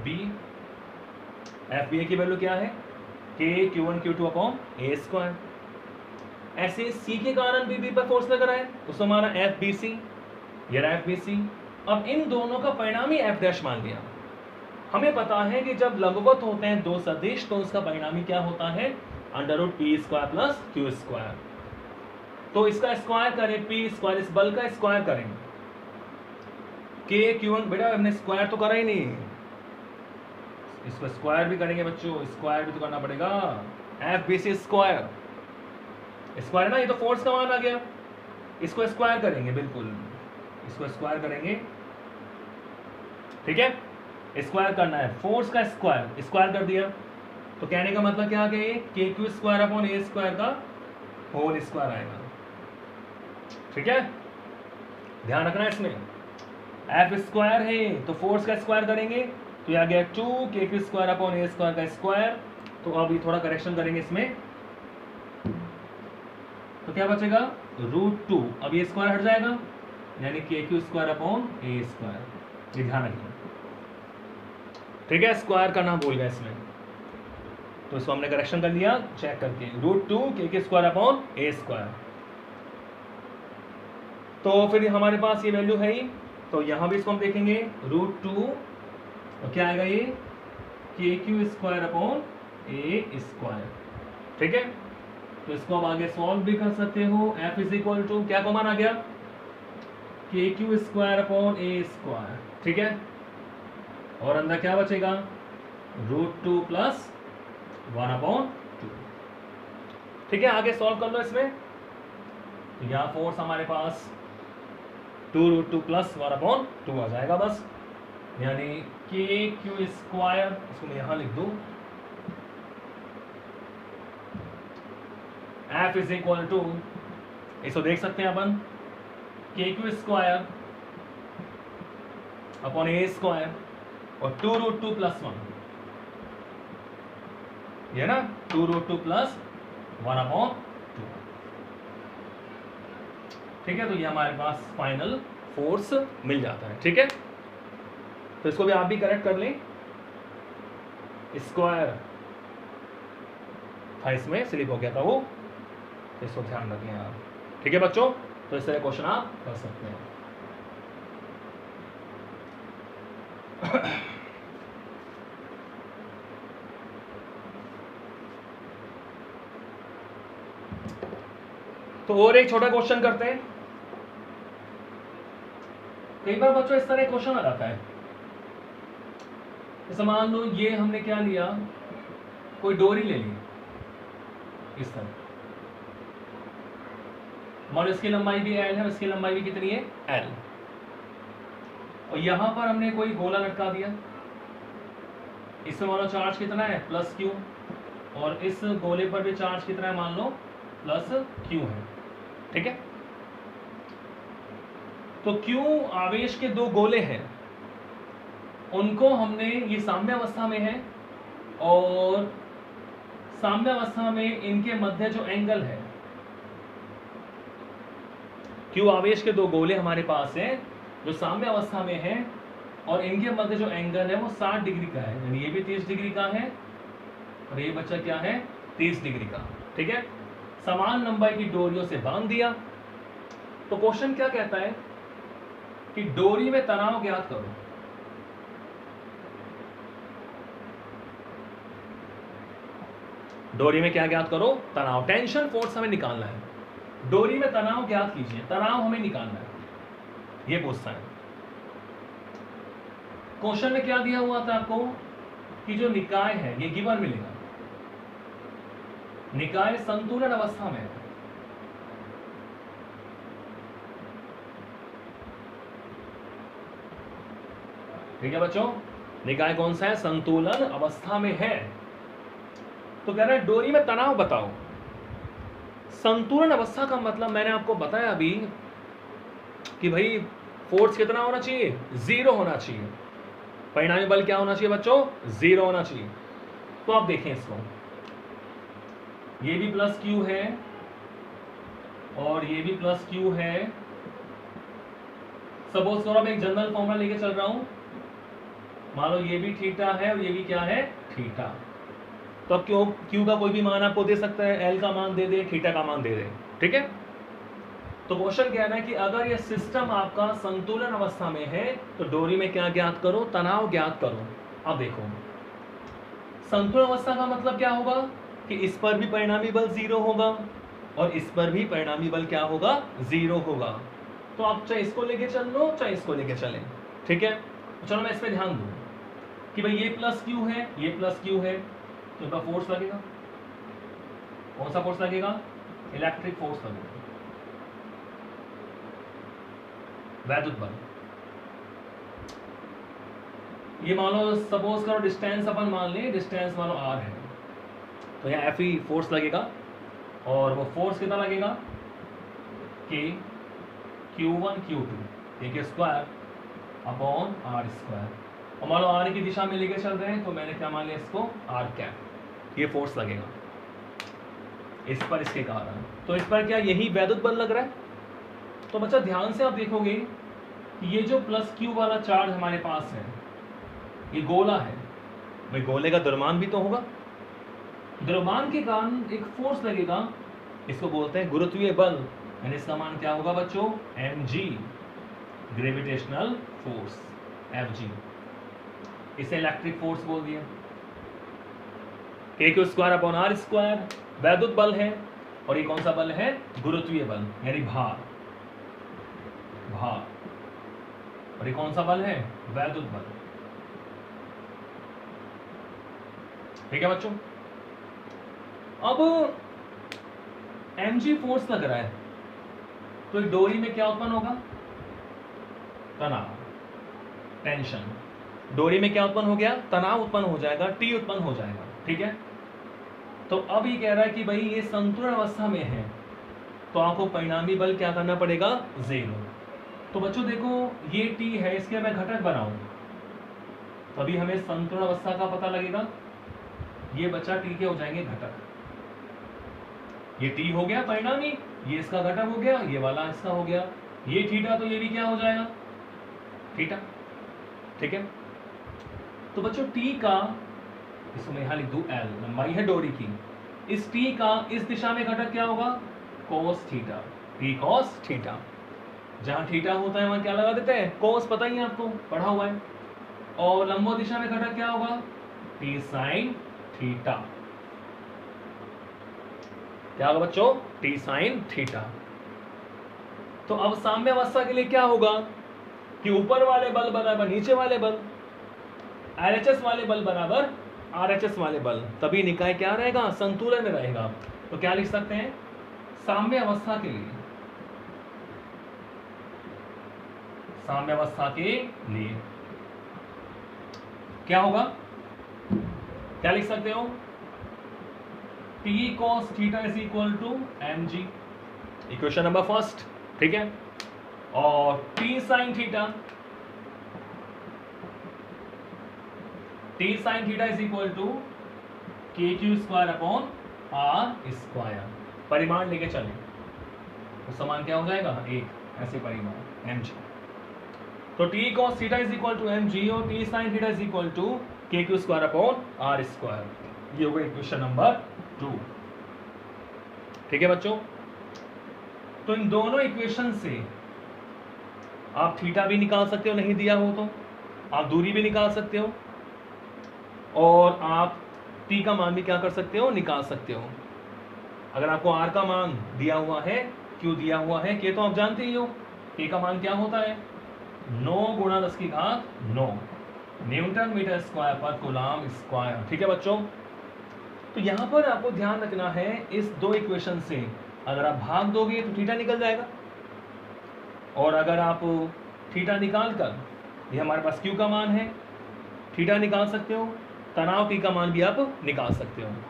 FB की वैल्यू क्या है, KQ1 Q2 upon A square. ऐसे C के कारण भी B पर फोर्स लग रहा है, उसको माना FBC, ये रहा FBC। अब इन दोनों का परिणामी F डैश मान लिया। हमें पता है कि जब लंबवत होते हैं दो सदिश तो उसका परिणामी क्या होता है, √P square plus Q square. तो इसका स्क्वायर करें, P स्क्वायर, इस बल का स्क्वायर करेंगे, KQ1, बेटा हमने स्क्वायर तो करा ही नहीं, इसको स्क्वायर भी करेंगे बच्चों, स्क्वायर भी तो करना पड़ेगा, FBC स्क्वायर, स्क्वायर ना, ये तो फोर्स का मान आ गया, इसको स्क्वायर करेंगे, बिल्कुल इसको स्क्वायर करेंगे। ठीक है, स्क्वायर करना है, फोर्स का स्क्वायर, स्क्वायर कर दिया। तो कहने का मतलब क्या आ गया, KQ square upon A square का होल स्क्वायर आएगा। ठीक है, ध्यान रखना है इसमें, F स्क्वायर है तो फोर्स का स्क्वायर करेंगे, तो ये आ गया 2 KQ square upon A square का स्क्वायर। तो अब ये थोड़ा करेक्शन करेंगे इसमें, तो क्या बचेगा, √2, अब ये स्क्वायर हट जाएगा, यानी KQ square upon A square, ये ध्यान रखिए। ठीक है, स्क्वायर करना भूल गए इसमें, तो इसको हमने करेक्शन कर लिया चेक करके, √2 KQ square upon A square. तो फिर हमारे पास ये वैल्यू है ही, तो यहाँ भी इसको हम देखेंगे, √2 और क्या आएगा ये, KQ square upon A square. ठीक है, तो इसको आप आगे सॉल्व भी कर सकते हो। F इज इक्वल टू क्या कॉमन आ गया, KQ square upon A square. ठीक है, और अंदर क्या बचेगा, √2 प्लस 1/2। ठीक है, आगे सॉल्व कर लो इसमें, तो यहाँ फोर्स हमारे पास 2√2 प्लस 1/2 आ जाएगा बस, यानी KQ स्क्वायर, इसको मैं यहाँ लिख दूं, F इज इक्वल टू, इसको देख सकते हैं अपन, KQ square upon A square और 2√2 प्लस 1, ये ना 2√2 प्लस 1/2। ठीक है, तो ये हमारे पास फाइनल फोर्स मिल जाता है। ठीक है, तो इसको भी आप भी करेक्ट कर लें, स्क्वायर था इसमें, स्लिप हो गया था वो, तो इसको ध्यान रखें आप। ठीक है बच्चों, तो इस तरह क्वेश्चन आप कर सकते हैं। तो और एक छोटा क्वेश्चन करते हैं। कई बार बच्चों इस तरह क्वेश्चन आ जाता है, जैसे मान लो ये हमने क्या लिया, कोई डोरी ले ली इस तरह, मान लो इसकी लंबाई भी L है, इसकी लंबाई भी कितनी है, L, और यहां पर हमने कोई गोला लटका दिया, इसमें मान लो चार्ज कितना है, +Q, और इस गोले पर भी चार्ज कितना है, मान लो +Q है। ठीक है, तो Q आवेश के दो गोले हैं, उनको हमने, ये साम्यावस्था में है, और साम्यावस्था में इनके मध्य जो एंगल है, Q आवेश के दो गोले हमारे पास हैं जो साम्यावस्था में है, और इनके मध्य जो एंगल है वो 60 डिग्री का है, यानी ये भी 30 डिग्री का है और ये बच्चा क्या है, 30 डिग्री का। ठीक है, समान लंबाई की डोरियों से बांध दिया। तो क्वेश्चन क्या कहता है कि डोरी में तनाव ज्ञात करो। डोरी में क्या ज्ञात करो, तनाव, टेंशन फोर्स हमें निकालना है, डोरी में तनाव ज्ञात कीजिए, तनाव हमें निकालना है, ये पूछता है। क्वेश्चन में क्या दिया हुआ था आपको कि जो निकाय है, ये गिवन मिलेगा, निकाय संतुलन अवस्था में है, ठीक है बच्चों, निकाय कौन सा है? संतुलन अवस्था में है। तो कह रहा है डोरी में तनाव बताओ। संतुलन अवस्था का मतलब मैंने आपको बताया अभी कि भाई फोर्स कितना होना चाहिए? 0 होना चाहिए। परिणामी बल क्या होना चाहिए बच्चों? 0 होना चाहिए। तो आप देखें इसको, ये भी प्लस क्यू है और ये भी प्लस क्यू है। सपोज करो मैं एक जनरल फॉर्मूला लेके चल रहा हूं, मान लो ये भी थीटा है और ये भी क्या है? थीटा। तो अब क्यू का कोई भी मान आपको दे सकता है, एल का मान दे दे, थीटा का मान दे दे, ठीक है। तो क्वेश्चन कहना है कि अगर ये सिस्टम आपका संतुलन अवस्था में है तो डोरी में क्या ज्ञात करो? तनाव ज्ञात करो। अब देखो संतुलन अवस्था का मतलब क्या होगा कि इस पर भी परिणामी बल 0 होगा और इस पर भी परिणामी बल क्या होगा? 0 होगा। तो आप चाहे इसको लेके चल लो चाहे इसको लेके चलें, ठीक है। चलो मैं इस पर ध्यान दूं कि भाई ये प्लस क्यू है, ये प्लस क्यू है, तो इनका फोर्स लगेगा। कौन सा फोर्स लगेगा? इलेक्ट्रिक फोर्स लगेगा, वैद्युत बल। ये मान लो सपोज करो डिस्टेंस अपन मान लें, डिस्टेंस मान लो r है, तो यहाँ F फोर्स लगेगा और वो फोर्स कितना लगेगा? K Q1 Q2 एक स्क्वायर अपॉन r स्क्वायर। और मान लो r की दिशा में लेके चल रहे हैं तो मैंने क्या मान लिया इसको? r cap. ये फोर्स लगेगा इस पर इसके कारण। तो इस पर क्या यही वैद्युत बल लग रहा है? तो बच्चा ध्यान से आप देखोगे कि ये जो प्लस क्यू वाला चार्ज हमारे पास है ये गोला है, भाई गोले का द्रव्यमान भी तो होगा। द्रव्यमान के कारण एक फोर्स लगेगा, इसको बोलते हैं गुरुत्वीय बल, यानी इसका मान क्या होगा बच्चों? mg, gravitational force Fg। इसे इलेक्ट्रिक फोर्स बोल दिया। k square upon r square वैद्युत बल है और ये कौन सा बल है? गुरुत्वीय बल यानी भार। और ये कौन सा बल है? वैद्युत बल, ठीक है बच्चों। अब mg फोर्स लग रहा है तो डोरी में क्या उत्पन्न होगा? तनाव, टेंशन। डोरी में क्या उत्पन्न हो गया? तनाव उत्पन्न हो जाएगा, T उत्पन्न हो जाएगा, ठीक है। तो अब ये कह रहा है कि भाई ये संतुलन अवस्था में है तो आपको परिणामी बल क्या करना पड़ेगा? 0। तो बच्चों देखो ये T है, इसके मैं घटक बनाऊं तभी हमें संतुलन अवस्था का पता लगेगा। ये बच्चा T के हो जाएंगे घटक, ये T हो गया परिणामी, ये इसका घटक हो गया, ये वाला इसका हो गया, ये थीटा तो ये भी क्या हो जाएगा? थीटा, ठीक है। तो बच्चों T का, इसमें यहां लिख दूं L, लंबाई है डोरी की, इस T का इस दिशा में घटक क्या होगा? cos theta, T cos theta. जहां थीटा होता है वहां क्या लगा देते हैं? cos, पता ही है आपको, पढ़ा हुआ है। और लंबवत दिशा में घटक क्या होगा? T sin theta. क्या होगा बच्चों? T sin theta. तो अब साम्य अवस्था के लिए क्या होगा कि ऊपर वाले बल बराबर नीचे वाले बल, LHS वाले बल बराबर RHS वाले बल, तभी निकाय क्या रहेगा? संतुलन में रहेगा। तो क्या लिख सकते हैं? साम्य अवस्था के लिए, साम्य अवस्था के लिए क्या होगा? क्या लिख सकते हो? T cos theta is equal to mg, equation number first, ठीक है। और T sin theta, T sin theta is equal to KQ square upon R square. परिमाण लेके चले तो समान क्या हो जाएगा? 1, ऐसे परिमाण mg। तो T cos theta is equal to mg और T sin theta is equal to KQ square upon R square. ये होगा इक्वेशन नंबर 2, ठीक है बच्चों। तो इन दोनों इक्वेशन से आप थीटा भी निकाल सकते हो, नहीं दिया हो तो आप दूरी भी निकाल सकते हो और आप T का मान भी क्या कर सकते हो? निकाल सकते हो। अगर आपको R का मान दिया हुआ है, Q दिया हुआ है, K तो आप जानते ही हो, K का मान क्या होता है? 9 गुणा 10 की घात 9 न्यूटन मीटर स्क्वायर पर कूलम स्क्वायर, ठीक है बच्चों। तो यहाँ पर आपको ध्यान रखना है इस दो इक्वेशन से अगर आप भाग दोगे तो थीटा निकल जाएगा और अगर आप थीटा निकाल कर ये हमारे पास Q का मान है, थीटा निकाल सकते हो, तनाव T का मान भी आप निकाल सकते हो,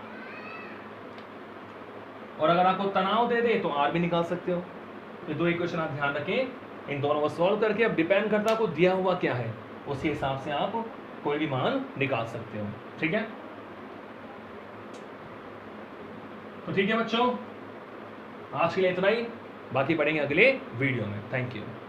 और अगर आपको तनाव दे दे तो R भी निकाल सकते हो। ये दो इक्वेशन आप ध्यान रखें, इन दोनों को सॉल्व करके अब डिपेंड करता है आपको दिया हुआ क्या है, उसी हिसाब से आप कोई भी मान निकाल सकते हो। ठीक है, तो ठीक है बच्चों, आज के लिए इतना ही, बाकी पढ़ेंगे अगले वीडियो में। Thank you.